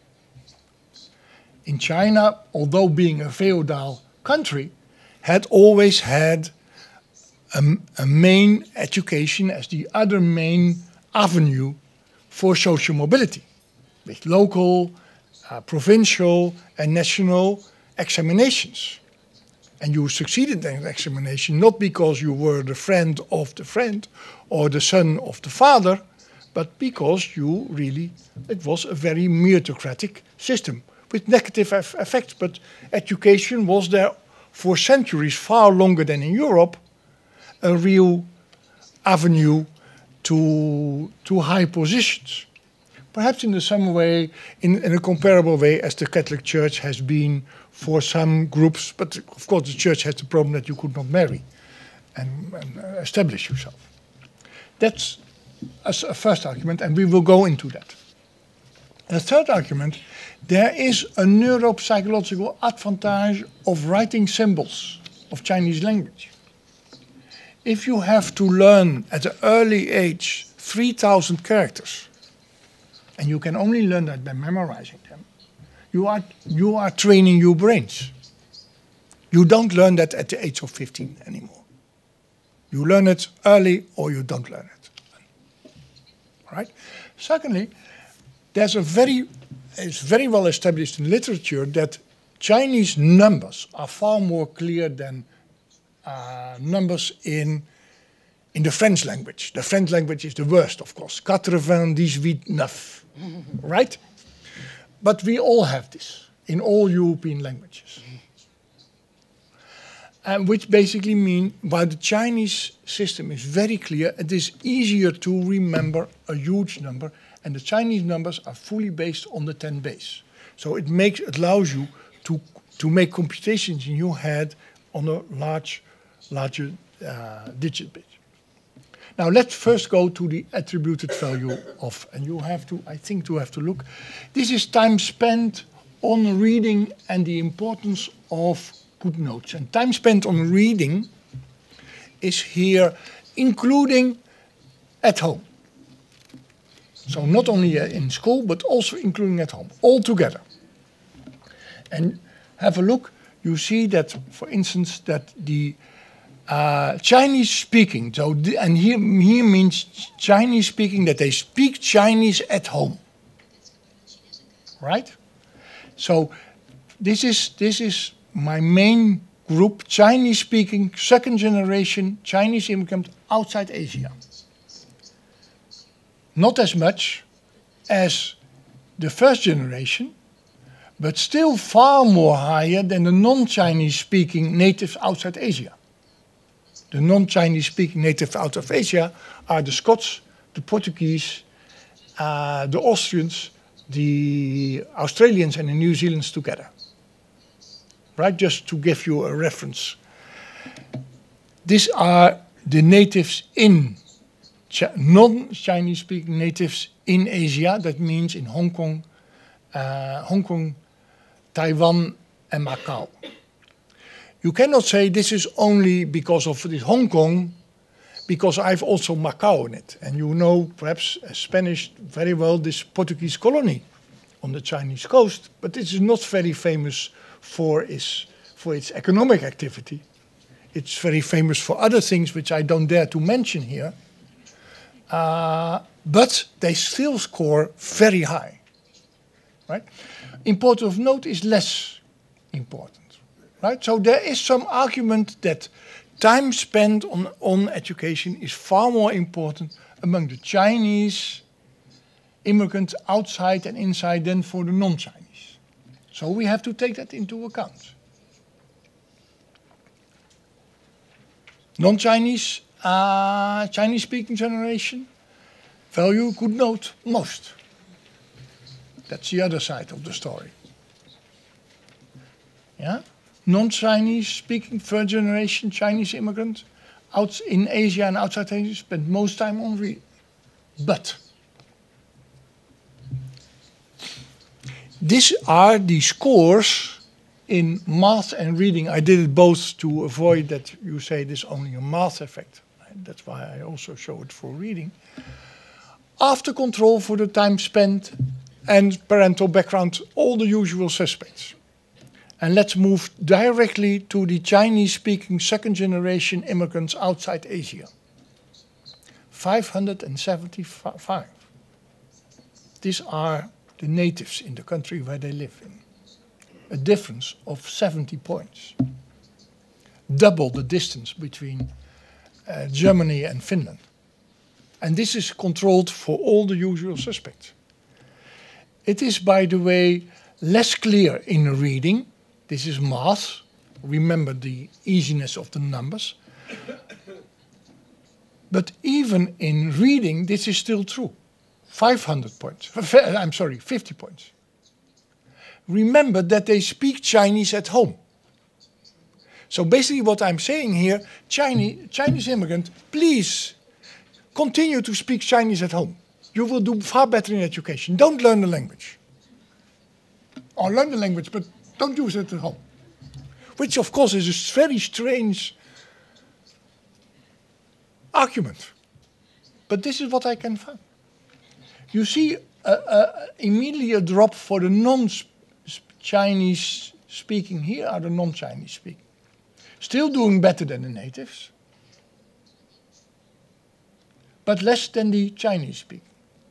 In China, although being a feudal country, had always had a, a main education as the other main avenue for social mobility, with local, uh, provincial and national examinations. And you succeeded in an examination not because you were the friend of the friend or the son of the father, but because you really, it was a very meritocratic system with negative effects. But education was there for centuries, far longer than in Europe, a real avenue to, to high positions. Perhaps in the same way, in, in a comparable way as the Catholic Church has been for some groups, but of course the Church has the problem that you could not marry and, and establish yourself. That's a, a first argument, and we will go into that. The third argument, there is a neuropsychological advantage of writing symbols of Chinese language. If you have to learn at an early age three thousand characters, and you can only learn that by memorizing them, you are, you are training your brains. You don't learn that at the age of fifteen anymore. You learn it early or you don't learn it. All right? Secondly, there's a very, it's very well established in literature that Chinese numbers are far more clear than uh, numbers in, in the French language. The French language is the worst, of course. quatre-vingt-dix-huit neuf, right? But we all have this in all European languages. And which basically means, while the Chinese system is very clear, it is easier to remember a huge number, and the Chinese numbers are fully based on the ten base. So it makes, it allows you to, to make computations in your head on a large, larger uh, digit bit. Now let's first go to the attributed value of, and you have to, I think to have to look. This is time spent on reading and the importance of good notes. And time spent on reading is here including at home. So not only in school, but also including at home, all together. And have a look, you see that, for instance, that the uh, Chinese speaking, so the, and here, here means Chinese speaking, that they speak Chinese at home. Right? So this is, this is my main group, Chinese speaking, second generation Chinese immigrant outside Asia. Not as much as the first generation, but still far more higher than the non-Chinese speaking natives outside Asia. The non-Chinese speaking natives out of Asia are the Scots, the Portuguese, uh, the Austrians, the Australians and the New Zealanders together. Right, just to give you a reference. These are the natives in, non-Chinese speaking natives in Asia, that means in Hong Kong, uh, Hong Kong, Taiwan and Macau. You cannot say this is only because of this Hong Kong, because I've also Macau in it. And you know, perhaps as Spanish very well, this Portuguese colony on the Chinese coast, but this is not very famous for its, for its economic activity. It's very famous for other things which I don't dare to mention here. Uh, but they still score very high. Right? Important of note is less important. Right? So there is some argument that time spent on, on education is far more important among the Chinese immigrants outside and inside than for the non-Chinese. So we have to take that into account. Non-Chinese, uh, Chinese-speaking generation, value, good note, most. That's the other side of the story. Yeah? Non-Chinese speaking, third generation Chinese immigrant out in Asia and outside Asia spend most time on reading. But these are the scores in math and reading. I did it both to avoid that you say this is only a math effect. That's why I also show it for reading. After control for the time spent and parental background, all the usual suspects. And let's move directly to the Chinese-speaking second-generation immigrants outside Asia. five hundred seventy-five. These are the natives in the country where they live in. A difference of seventy points. Double the distance between uh, Germany and Finland. And this is controlled for all the usual suspects. It is, by the way, less clear in reading. This is math. Remember the easiness of the numbers. But even in reading, this is still true. five hundred points. I'm sorry, fifty points. Remember that they speak Chinese at home. So basically what I'm saying here, Chinese, Chinese immigrant, please continue to speak Chinese at home. You will do far better in education. Don't learn the language. Or learn the language, but don't use it at home. Which of course is a very strange argument. But this is what I can find. You see uh, uh, immediately a drop for the non-Chinese speaking. Here are the non-Chinese speaking. Still doing better than the natives, but less than the Chinese speaking.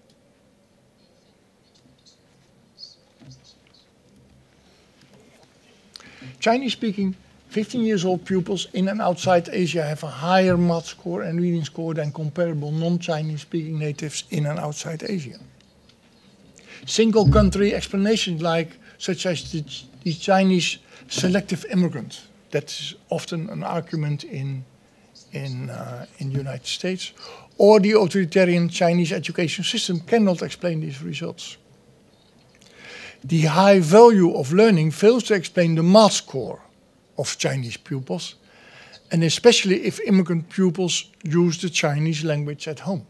Chinese speaking fifteen years old pupils in and outside Asia have a higher math score and reading score than comparable non-Chinese speaking natives in and outside Asia. Single country explanations like such as the, the Chinese selective immigrant, that's often an argument in, in, uh, in the United States, or the authoritarian Chinese education system cannot explain these results. The high value of learning fails to explain the math score of Chinese pupils, and especially if immigrant pupils use the Chinese language at home.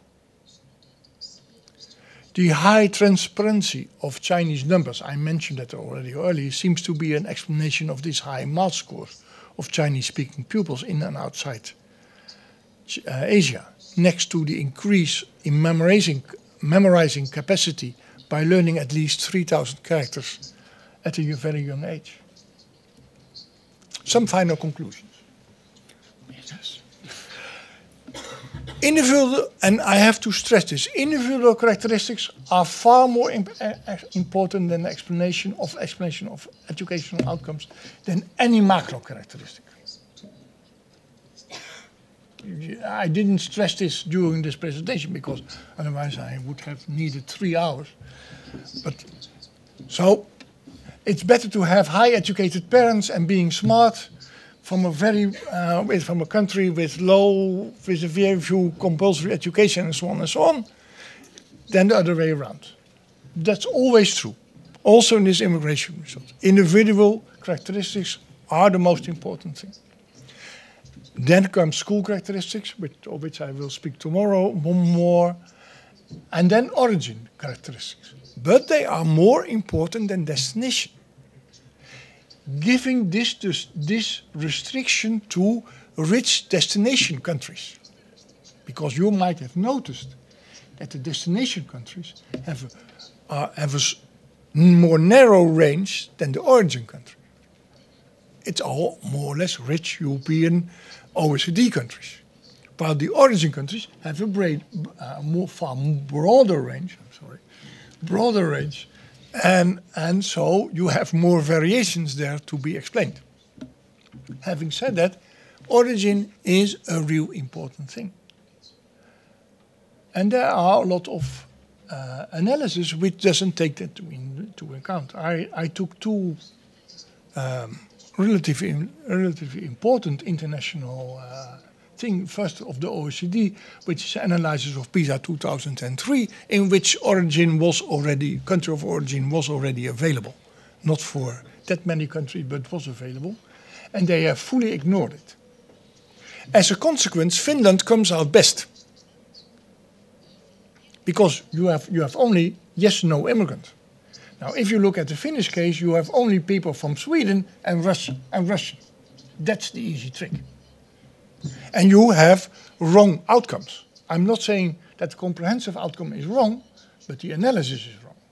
The high transparency of Chinese numbers, I mentioned that already earlier, seems to be an explanation of this high math scores of Chinese-speaking pupils in and outside uh, Asia, next to the increase in memorizing, memorizing capacity by learning at least three thousand characters at a very young age. Some final conclusions. Yes. Individual, and I have to stress this, individual characteristics are far more imp important than the explanation of explanation of educational outcomes than any macro characteristic. I didn't stress this during this presentation because otherwise I would have needed three hours. But so it's better to have high educated parents and being smart from a very uh, with, from a country with low, with a very few compulsory education and so on and so on, than the other way around. That's always true. Also in this immigration result, individual characteristics are the most important thing. Then comes school characteristics, which, of which I will speak tomorrow one more, and then origin characteristics. But they are more important than destination. Giving this, this, this restriction to rich destination countries. Because you might have noticed that the destination countries have a, uh, have a more narrow range than the origin country. It's all more or less rich European O E C D countries. While the origin countries have a braid, uh, more, far broader range, I'm sorry, broader range, and, and so you have more variations there to be explained. Having said that, origin is a real important thing. And there are a lot of uh, analysis which doesn't take that into account. I, I took two um, relatively, relatively important international uh, thing, first of the O E C D, which is analysis of PISA two thousand three, in which origin was already, country of origin was already available. Not for that many countries, but was available. And they have fully ignored it. As a consequence, Finland comes out best. Because you have, you have only yes, no immigrant. Now, if you look at the Finnish case, you have only people from Sweden and Russia. And Russia. That's the easy trick. And you have wrong outcomes. I'm not saying that the comprehensive outcome is wrong, but the analysis is wrong.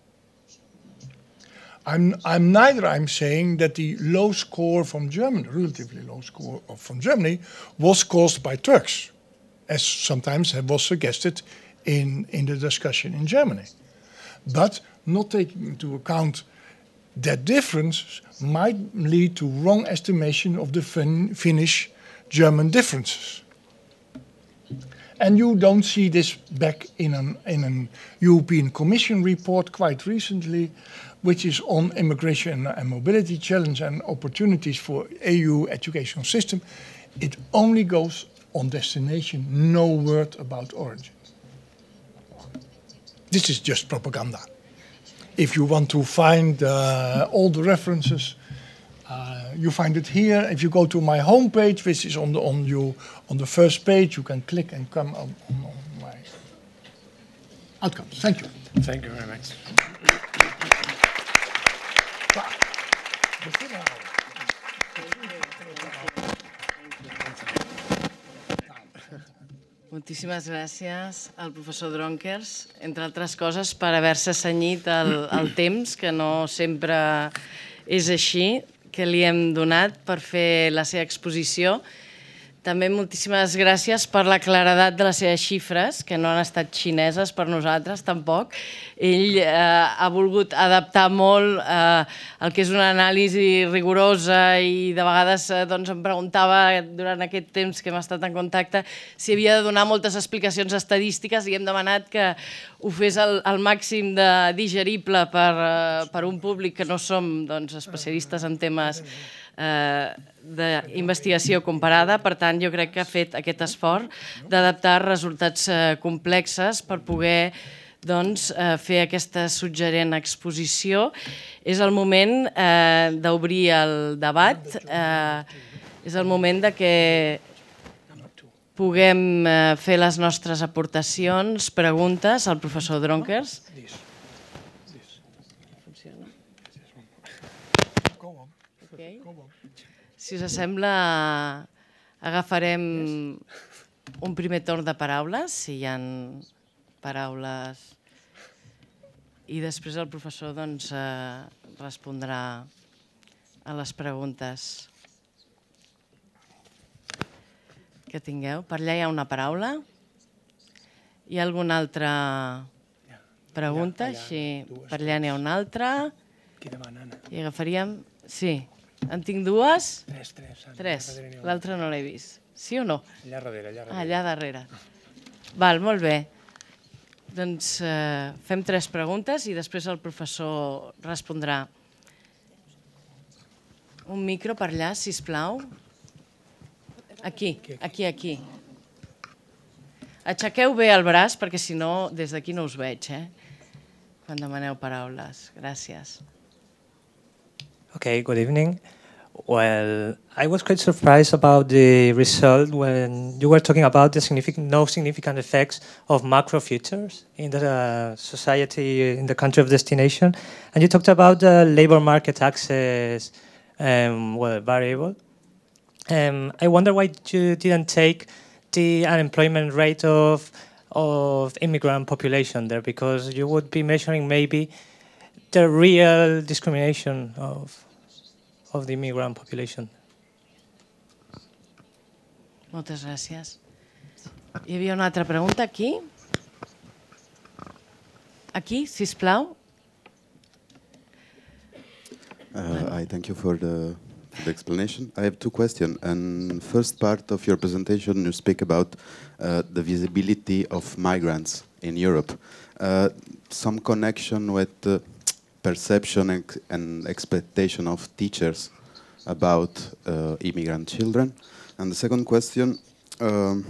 I'm, I'm neither I'm saying that the low score from Germany, relatively low score from Germany, was caused by Turks, as sometimes was suggested in, in the discussion in Germany. But not taking into account that difference might lead to wrong estimation of the fin Finnish-German differences. And you don't see this back in an, in an European Commission report quite recently, which is on immigration and mobility challenge and opportunities for E U educational system. It only goes on destination, no word about origin. This is just propaganda. If you want to find uh, all the references, uh, you find it here. If you go to my homepage, which is on the on you on the first page, you can click and come on, on, on my outcomes. Thank you. Thank you very much. Moltíssimes gràcies al professor Dronkers, entre altres coses, per haver-se cenyit el, el temps, que no sempre és així, que li hem donat per fer la seva exposició. També moltíssimes gràcies per la claredat de les seves xifres, que no han estat xineses per nosaltres, tampoc. Ell eh, ha volgut adaptar molt eh, el que és una anàlisi rigorosa i de vegades eh, doncs em preguntava durant aquest temps que hem estat en contacte si havia de donar moltes explicacions estadístiques i hem demanat que ho fes el, el màxim de digerible per, eh, per un públic que no som doncs, especialistes en temes eh, d'investigació comparada. Per tant, jo crec que ha fet aquest esforç d'adaptar resultats eh, complexes per poder doncs, eh, fer aquesta suggerent exposició. És el moment eh, d'obrir el debat, eh, és el moment de que puguem eh, fer les nostres aportacions, preguntes al professor Dronkers. Funciona? Okay. Si us sembla, agafarem un primer torn de paraules, si hi ha paraules, i després el professor doncs, eh, respondrà a les preguntes que tingueu. Per allà hi ha una paraula. Hi ha alguna altra pregunta? Sí, per allà n'hi ha una altra. I agafaríem... Sí. En tinc dues? Tres, tres. Tres. L'altra no l'he vist. Sí o no? Allà darrere, allà darrere. Ah, allà darrere. Val, molt bé. Doncs eh, fem tres preguntes i després el professor respondrà. Un micro per allà, sisplau. Aquí, aquí, aquí. Aixequeu bé el braç perquè si no, des d'aquí no us veig, eh? Quan demaneu paraules. Gràcies. Okay, good evening. Well, I was quite surprised about the result when you were talking about the significant, no significant effects of macro futures in the uh, society, in the country of destination. And you talked about the labor market access um, well, variable. Um, I wonder why you didn't take the unemployment rate of, of immigrant population there, because you would be measuring maybe the real discrimination of, of the immigrant population. Moltes gràcies. Hi havia una altra pregunta aquí. Aquí, sisplau. Uh, I thank you for the, for the explanation. I have two questions. And first part of your presentation, you speak about uh, the visibility of migrants in Europe. Uh, some connection with uh, perception and, and expectation of teachers about uh, immigrant children. And the second question, um,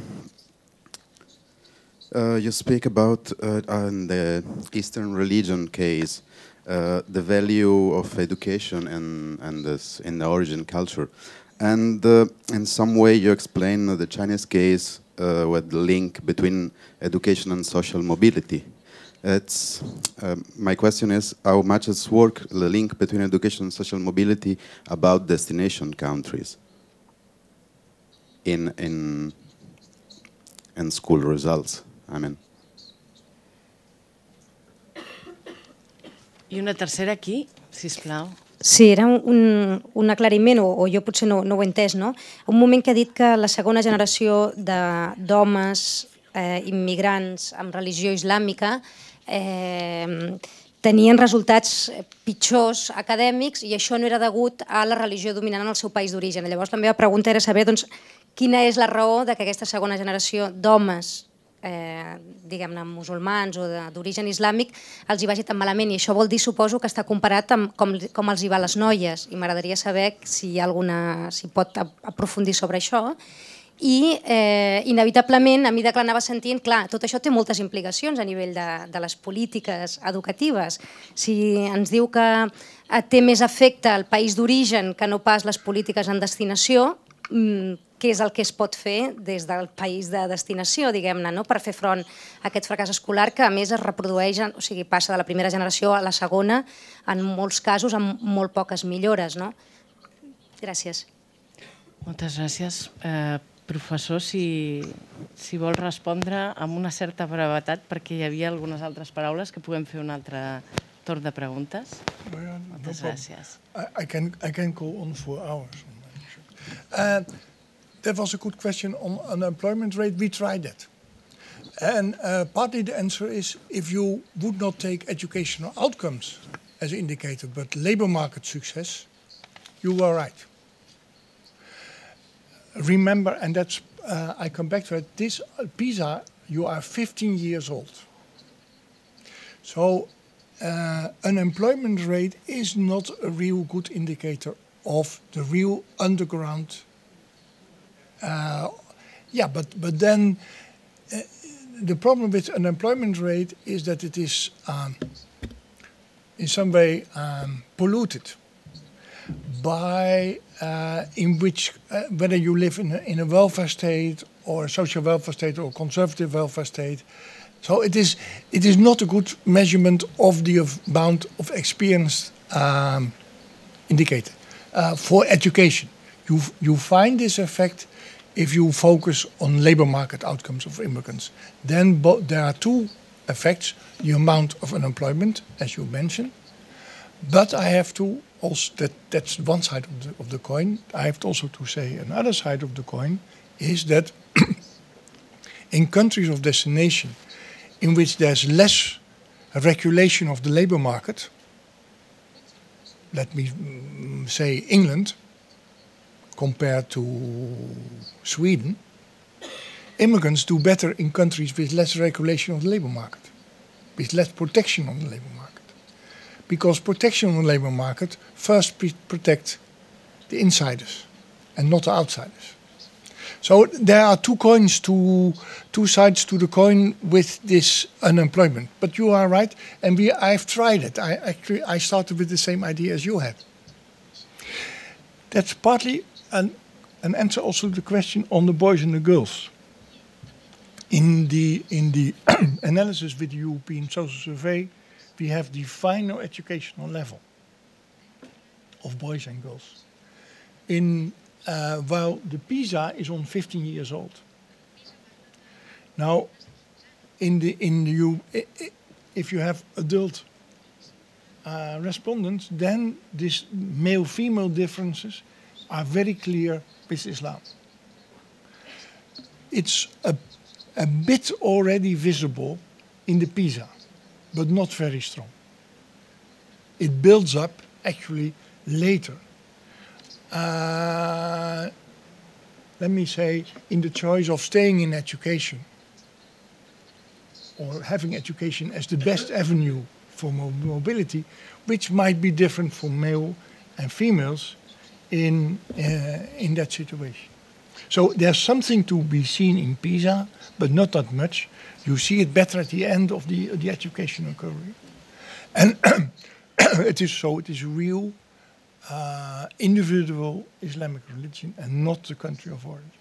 uh, you speak about uh, in the Eastern religion case, uh, the value of education and, and this in the origin culture. And uh, in some way you explain uh, the Chinese case uh, with the link between education and social mobility. It's, um, my question is, how much is work, the link between education and social mobility about destination countries in, in, in school results, I mean. I una tercera aquí, sisplau. Sí, era un, un aclariment, o, o jo potser no, no ho he entès, no? Un moment que ha dit que la segona generació d'homes eh, immigrants amb religió islàmica eh, tenien resultats pitjors acadèmics i això no era degut a la religió dominant en el seu país d'origen. Llavors la meva pregunta era saber doncs, quina és la raó de que aquesta segona generació d'homes eh, diguem-ne musulmans o d'origen islàmic els hi vagi tan malament, i això vol dir, suposo, que està comparat amb com, com els hi va a les noies, i m'agradaria saber si hi ha alguna, si pot aprofundir sobre això. I eh, inevitablement, a mesura que l'anava sentint, clar, tot això té moltes implicacions a nivell de, de les polítiques educatives. Si ens diu que té més efecte el país d'origen que no pas les polítiques en destinació, què és el que es pot fer des del país de destinació, diguem-ne, no? Per fer front a aquest fracàs escolar que a més es reprodueix, o sigui, passa de la primera generació a la segona, en molts casos amb molt poques millores, no? Gràcies. Moltes gràcies. Eh, professor, si, si vol respondre amb una certa brevetat, perquè hi havia algunes altres paraules que puguem fer un altre torn de preguntes. Well, Moltes no gràcies. I, I, can, I can go on for hours. Uh, that was a good question on unemployment rate. We tried that. And uh, partly the answer is if you would not take educational outcomes as an indicator, but labor market success, you were right. Remember, and that's, uh, I come back to it, this uh, PISA, you are fifteen years old. So uh, unemployment rate is not a real good indicator of the real underground. Uh, yeah, but, but then uh, the problem with unemployment rate is that it is um, in some way um, polluted by uh, in which, uh, whether you live in a, in a welfare state or a social welfare state or a conservative welfare state. So it is, it is not a good measurement of the amount of experience um, indicator. Uh, for education, you, you find this effect if you focus on labor market outcomes of immigrants. Then there are two effects, the amount of unemployment, as you mentioned, but I have to also, that, that's one side of the, of the coin. I have to also to say another side of the coin is that in countries of destination in which there's less regulation of the labor market, let me say England compared to Sweden, immigrants do better in countries with less regulation of the labor market, with less protection on the labor market. Because protection on the labor market first protects the insiders and not the outsiders. So there are two coins, to, two sides to the coin with this unemployment. But you are right, and we, I've tried it. I actually I started with the same idea as you had. That's partly an, an answer also to the question on the boys and the girls. In the in the analysis with the European Social Survey, we have the final educational level of boys and girls. In uh, while the PISA is on fifteen years old. Now, in the in the you, if you have adult uh, respondents, then these male-female differences are very clear with Islam. It's a, a bit already visible in the PISA, but not very strong. It builds up actually later. Uh, let me say, in the choice of staying in education or having education as the best avenue for mobility, which might be different for male and females in, uh, in that situation. So there's something to be seen in PISA, but not that much. You see it better at the end of the, the educational career. And it is so, it is real uh, individual Islamic religion and not the country of origin.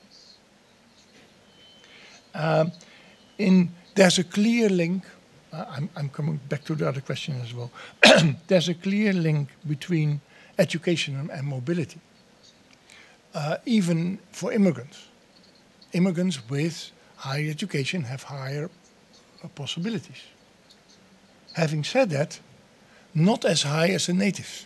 Um, in, there's a clear link, uh, I'm, I'm coming back to the other question as well. There's a clear link between education and, and mobility. Uh, even for immigrants. Immigrants with higher education have higher uh, possibilities. Having said that, not as high as the natives.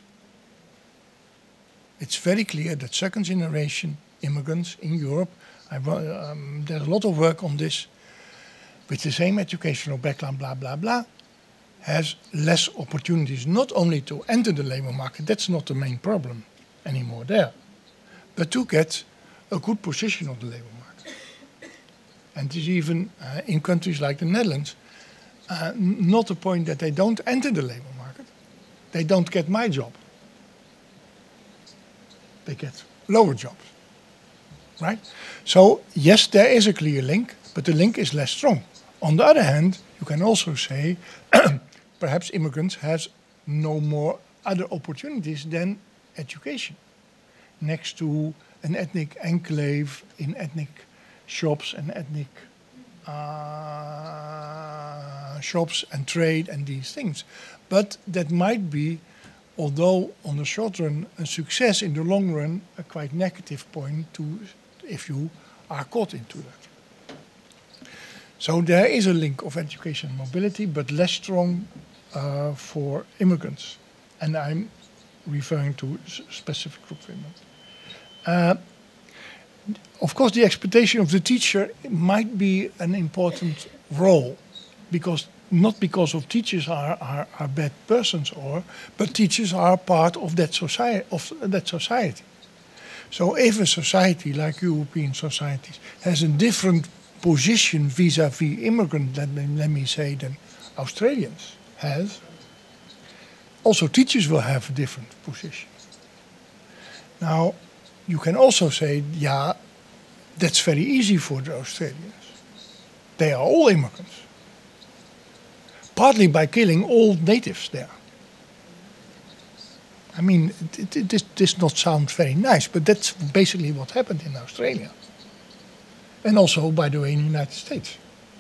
It's very clear that second generation immigrants in Europe, I, um, there's a lot of work on this, with the same educational background, blah, blah, blah, has less opportunities not only to enter the labor market, that's not the main problem anymore there, but to get a good position on the labor market. And it is even uh, in countries like the Netherlands, uh, not the point that they don't enter the labor market. They don't get my job. They get lower jobs. right? So yes, there is a clear link, but the link is less strong. On the other hand, you can also say perhaps immigrants has no more other opportunities than education. Next to an ethnic enclave in ethnic shops and ethnic uh, shops and trade and these things. But that might be, although on the short run a success, in the long run a quite negative point to if you are caught into that. So there is a link of education and mobility, but less strong uh, for immigrants. And I'm referring to a specific group of immigrants. Uh, of course, the expectation of the teacher might be an important role, because not because of teachers are, are, are bad persons, or but teachers are part of that society. Of that society. So if a society like European societies has a different position vis-à-vis immigrants, let me, let me say, than Australians has, also teachers will have a different position. Now, you can also say, yeah, that's very easy for the Australians. They are all immigrants. Partly by killing all natives there. I mean, it, it, this does not sound very nice, but that's basically what happened in Australia. And also, by the way, in the United States.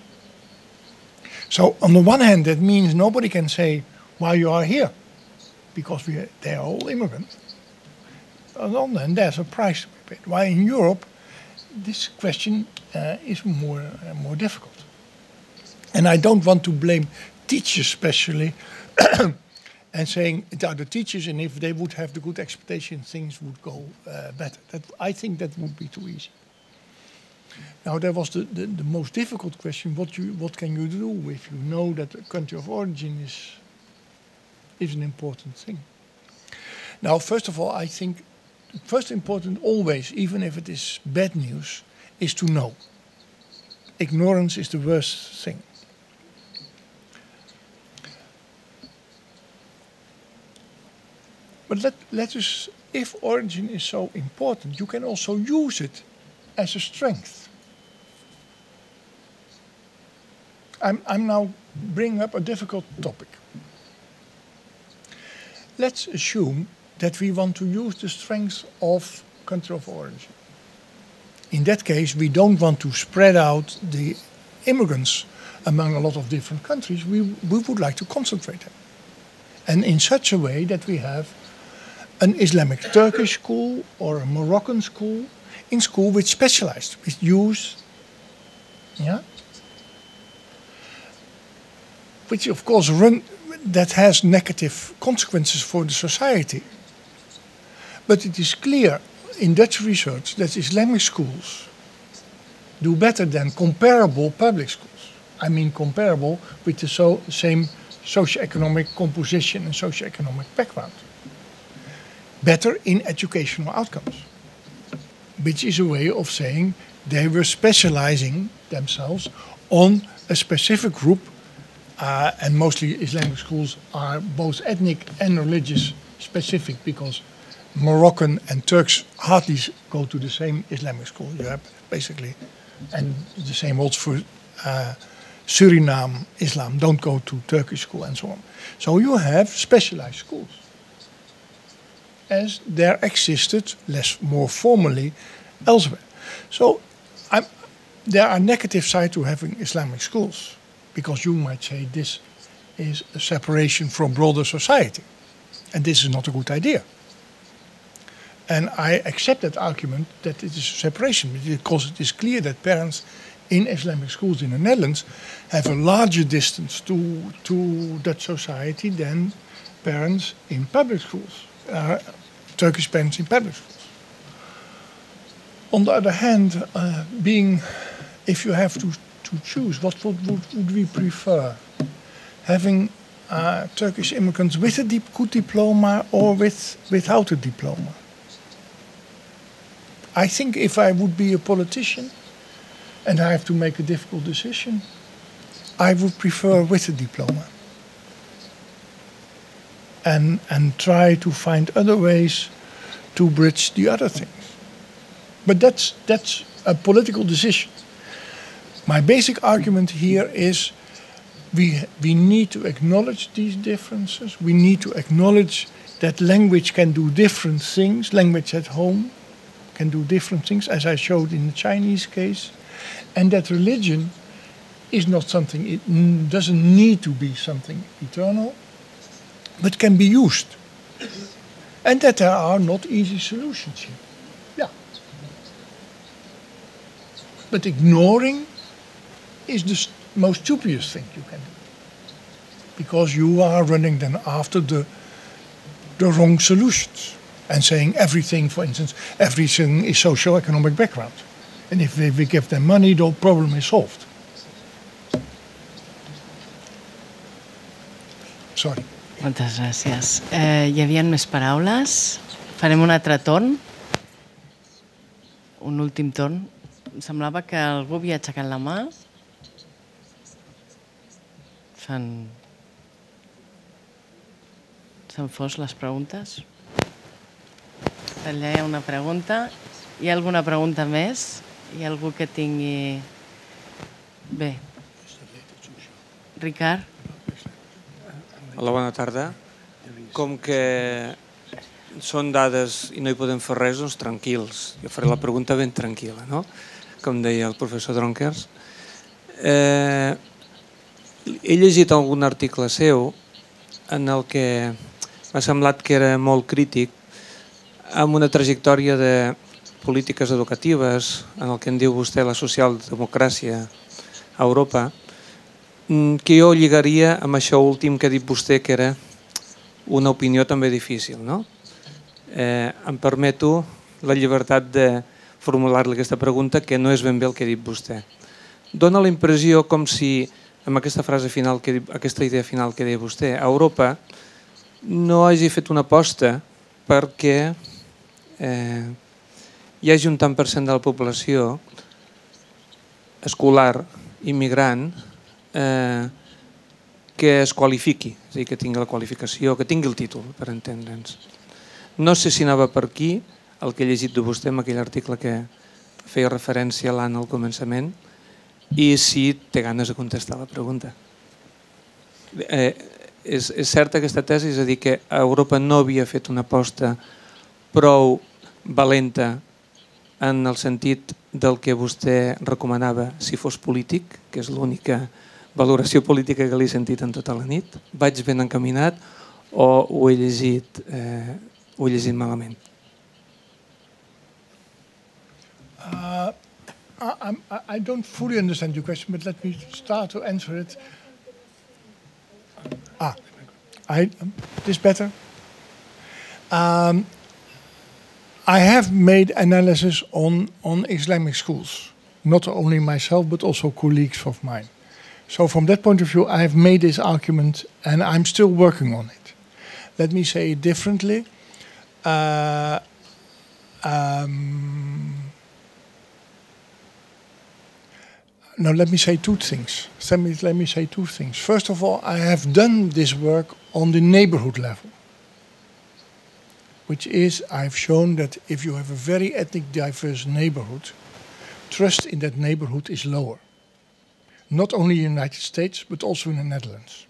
So, on the one hand, that means nobody can say why you are here, because we are, they are all immigrants. On the other hand, there's a price to be paid. While in Europe, this question uh, is more, uh, more difficult. And I don't want to blame teachers especially, and saying it are the teachers, and if they would have the good expectation, things would go uh, better. That, I think that would be too easy. Now, there was the, the, the most difficult question, what, you, what can you do if you know that the country of origin is, is an important thing? Now, first of all, I think first important always, even if it is bad news, is to know. Ignorance is the worst thing. But let, let us, if origin is so important, you can also use it as a strength. I'm, I'm now bringing up a difficult topic. Let's assume that we want to use the strength of country of origin. In that case, we don't want to spread out the immigrants among a lot of different countries. We, we would like to concentrate them. And in such a way that we have an Islamic Turkish school or a Moroccan school in school which specialized, which use, yeah, which of course run, that has negative consequences for the society. But it is clear in Dutch research that Islamic schools do better than comparable public schools. I mean comparable with the so, same socioeconomic composition and socioeconomic background. Better in educational outcomes, which is a way of saying they were specializing themselves on a specific group, uh, and mostly Islamic schools are both ethnic and religious specific, because Moroccan and Turks hardly go to the same Islamic school. You have basically, and the same holds for uh, Suriname Islam, don't go to Turkish school and so on. So you have specialized schools, as there existed less more formally elsewhere. So I'm, there are negative sides to having Islamic schools, because you might say this is a separation from broader society, and this is not a good idea. And I accept that argument that it is a separation, because it is clear that parents in Islamic schools in the Netherlands have a larger distance to, to Dutch society than parents in public schools, uh, Turkish parents in public schools. On the other hand, uh, being, if you have to, to choose, what would, would, would we prefer? Having uh, Turkish immigrants with a deep, good diploma or with, without a diploma? I think if I would be a politician and I have to make a difficult decision, I would prefer with a diploma. And, and try to find other ways to bridge the other things. But that's, that's a political decision. My basic argument here is we, we need to acknowledge these differences. We need to acknowledge that language can do different things. Language at home can do different things, as I showed in the Chinese case. And that religion is not something, it n- doesn't need to be something eternal, but can be used. And that there are not easy solutions here. Yeah. But ignoring is the st- most stupid thing you can do. Because you are running then after the, the wrong solutions. And saying everything, for instance, everything is socio-economic background. And if we, we give them money, the problem is solved. Sorry. Moltes gràcies. Eh, hi havia més paraules. Farem un altre torn. Un últim torn. Em semblava que algú havia aixecat la mà. S'han... S'han fos les preguntes. Allà hi ha una pregunta. Hi ha alguna pregunta més? Hi ha algú que tingui... Bé. Ricard? Hola, bona tarda. Com que són dades i no hi podem fer res, doncs tranquils. Jo faré la pregunta ben tranquil·la, no? Com deia el professor Dronkers. Eh, he llegit algun article seu en el que m'ha semblat que era molt crític amb una trajectòria de polítiques educatives, en el que en diu vostè la socialdemocràcia a Europa, que jo lligaria amb això últim que ha dit vostè, que era una opinió també difícil, no? Eh, em permeto la llibertat de formular-li aquesta pregunta, que no és ben bé el que ha dit vostè. Dóna la impressió com si, amb aquesta frase final, que, aquesta idea final que deia vostè, a Europa no hagi fet una aposta perquè eh, hi hagi un tant per cent de la població escolar, immigrant, Eh, que es qualifiqui, és a dir, que tingui la qualificació, que tingui el títol, per entendre'ns. No sé si anava per aquí, el que he llegit de vostè en aquell article que feia referència a l'Anna al començament, i si té ganes de contestar la pregunta. Eh, és, és certa aquesta tesi, és a dir, que Europa no havia fet una aposta prou valenta en el sentit del que vostè recomanava si fos polític, que és l'única valoració política que l'he sentit en tota la nit. Vaig ben encaminat o ho he llegit, eh, ho he llegit malament? Uh, I, I don't fully understand your question, but let me start to answer it. Ah, I, this better? Um, I have made analysis on, on Islamic schools, not only myself, but also colleagues of mine. So from that point of view, I have made this argument and I'm still working on it. Let me say it differently. Uh, um, no, let me say two things. Let me, let me say two things. First of all, I have done this work on the neighborhood level, which is I've shown that if you have a very ethnic diverse neighborhood, trust in that neighborhood is lower. Not only in the United States, but also in the Netherlands.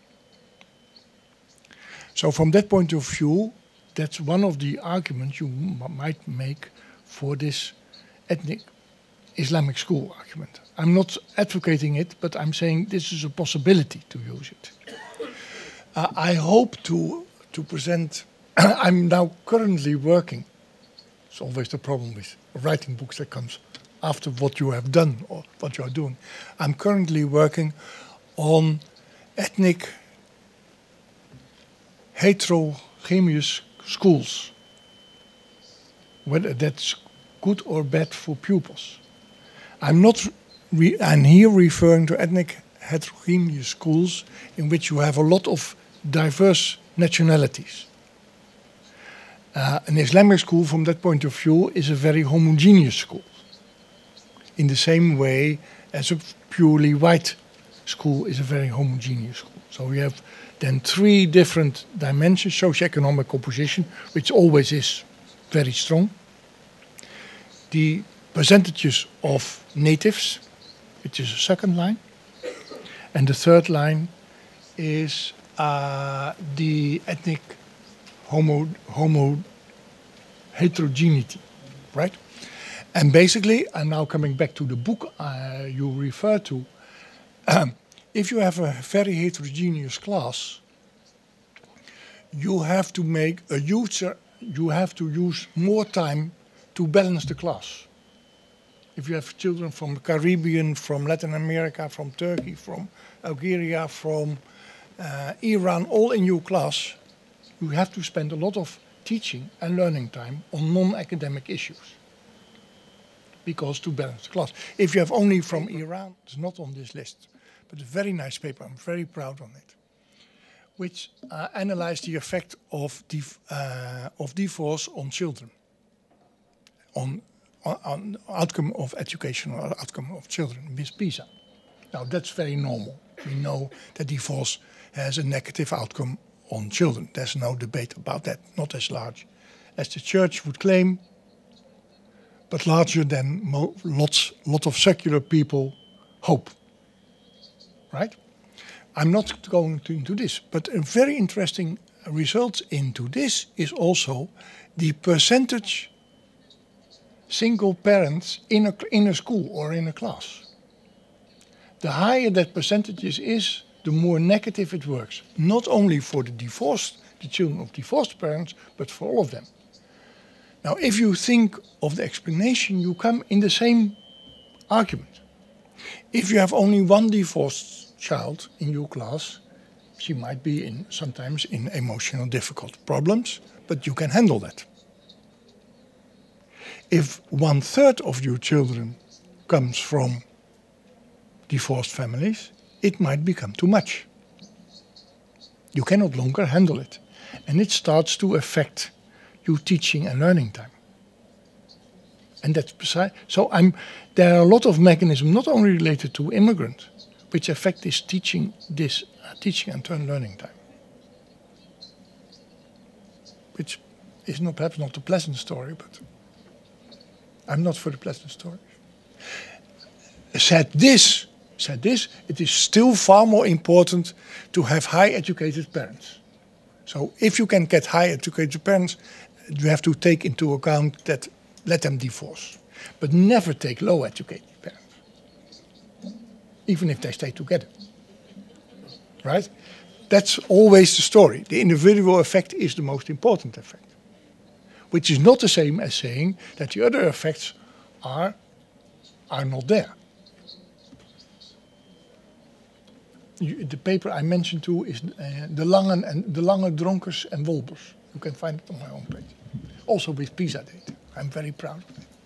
So from that point of view, that's one of the arguments you m- might make for this ethnic Islamic school argument. I'm not advocating it, but I'm saying this is a possibility to use it. Uh, I hope to, to present, I'm now currently working, it's always the problem with writing books that comes after what you have done or what you are doing. I'm currently working on ethnic heterogeneous schools, whether that's good or bad for pupils. I'm not. Re- I'm here referring to ethnic heterogeneous schools in which you have a lot of diverse nationalities. Uh, an Islamic school, from that point of view, is a very homogeneous school, in the same way as a purely white school is a very homogeneous school. So we have then three different dimensions: socioeconomic composition, which always is very strong, the percentages of natives, which is a second line. And the third line is uh, the ethnic homo, homo heterogeneity, right? And basically, I'm now coming back to the book uh, you refer to. Um, if you have a very heterogeneous class, you have to make a user, you have to use more time to balance the class. If you have children from the Caribbean, from Latin America, from Turkey, from Algeria, from uh, Iran, all in your class, you have to spend a lot of teaching and learning time on non-academic issues, because to balance the class. If you have only from Iran, it's not on this list, but a very nice paper, I'm very proud on it, which uh, analyzed the effect of, div uh, of divorce on children, on, on, on outcome of education or outcome of children with PISA. Now that's very normal. We know that divorce has a negative outcome on children. There's no debate about that, not as large as the church would claim, but larger than mo lots lot of secular people hope, right? I'm not going to, into this, but a very interesting result into this is also the percentage single parents in a, in a school or in a class. The higher that percentage is, the more negative it works. Not only for the divorced, the children of divorced parents, but for all of them. Now, if you think of the explanation, you come in the same argument. If you have only one divorced child in your class, she might be in sometimes in emotional difficult problems, but you can handle that. If one third of your children comes from divorced families, it might become too much. You can no longer handle it. And it starts to affect your teaching and learning time. And that's beside. So I'm, there are a lot of mechanisms, not only related to immigrants, which affect this teaching, this uh, teaching and turn learning time. Which is not, perhaps not a pleasant story, but I'm not for the pleasant story. Said this, said this, it is still far more important to have high educated parents. So if you can get high educated parents, you have to take into account that let them divorce. But never take low educated parents, even if they stay together. Right? That's always the story. The individual effect is the most important effect, which is not the same as saying that the other effects are, are not there. You, the paper I mentioned too is uh, the Lange and the Lange, Dronkers and Wolbers. You can find it on my own page. Also with PISA data. I'm very proud of it.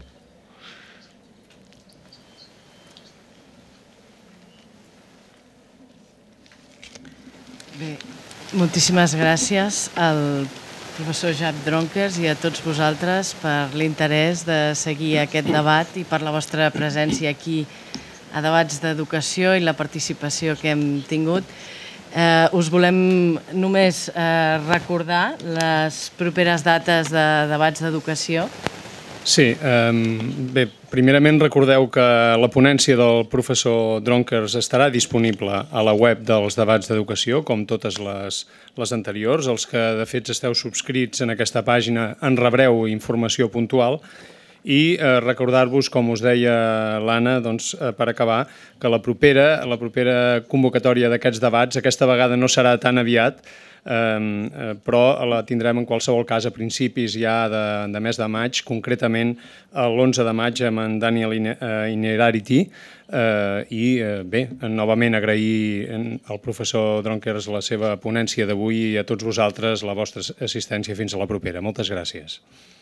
Bé, moltíssimes gràcies al professor Jaap Dronkers i a tots vosaltres per l'interès de seguir aquest debat i per la vostra presència aquí a debats d'educació i la participació que hem tingut. Eh, us volem només eh, recordar les properes dates de debats d'educació. Sí, eh, bé, primerament recordeu que la ponència del professor Dronkers estarà disponible a la web dels debats d'educació, com totes les, les anteriors. Els que de fet esteu subscrits en aquesta pàgina en rebreu informació puntual. I eh, recordar-vos, com us deia l'Anna, doncs, eh, per acabar, que la propera, la propera convocatòria d'aquests debats aquesta vegada no serà tan aviat, eh, però la tindrem en qualsevol cas a principis ja de, de mes de maig, concretament l'onze de maig amb en Daniel Innerarity, eh, i eh, bé, novament agrair al professor Dronkers la seva ponència d'avui i a tots vosaltres la vostra assistència fins a la propera. Moltes gràcies.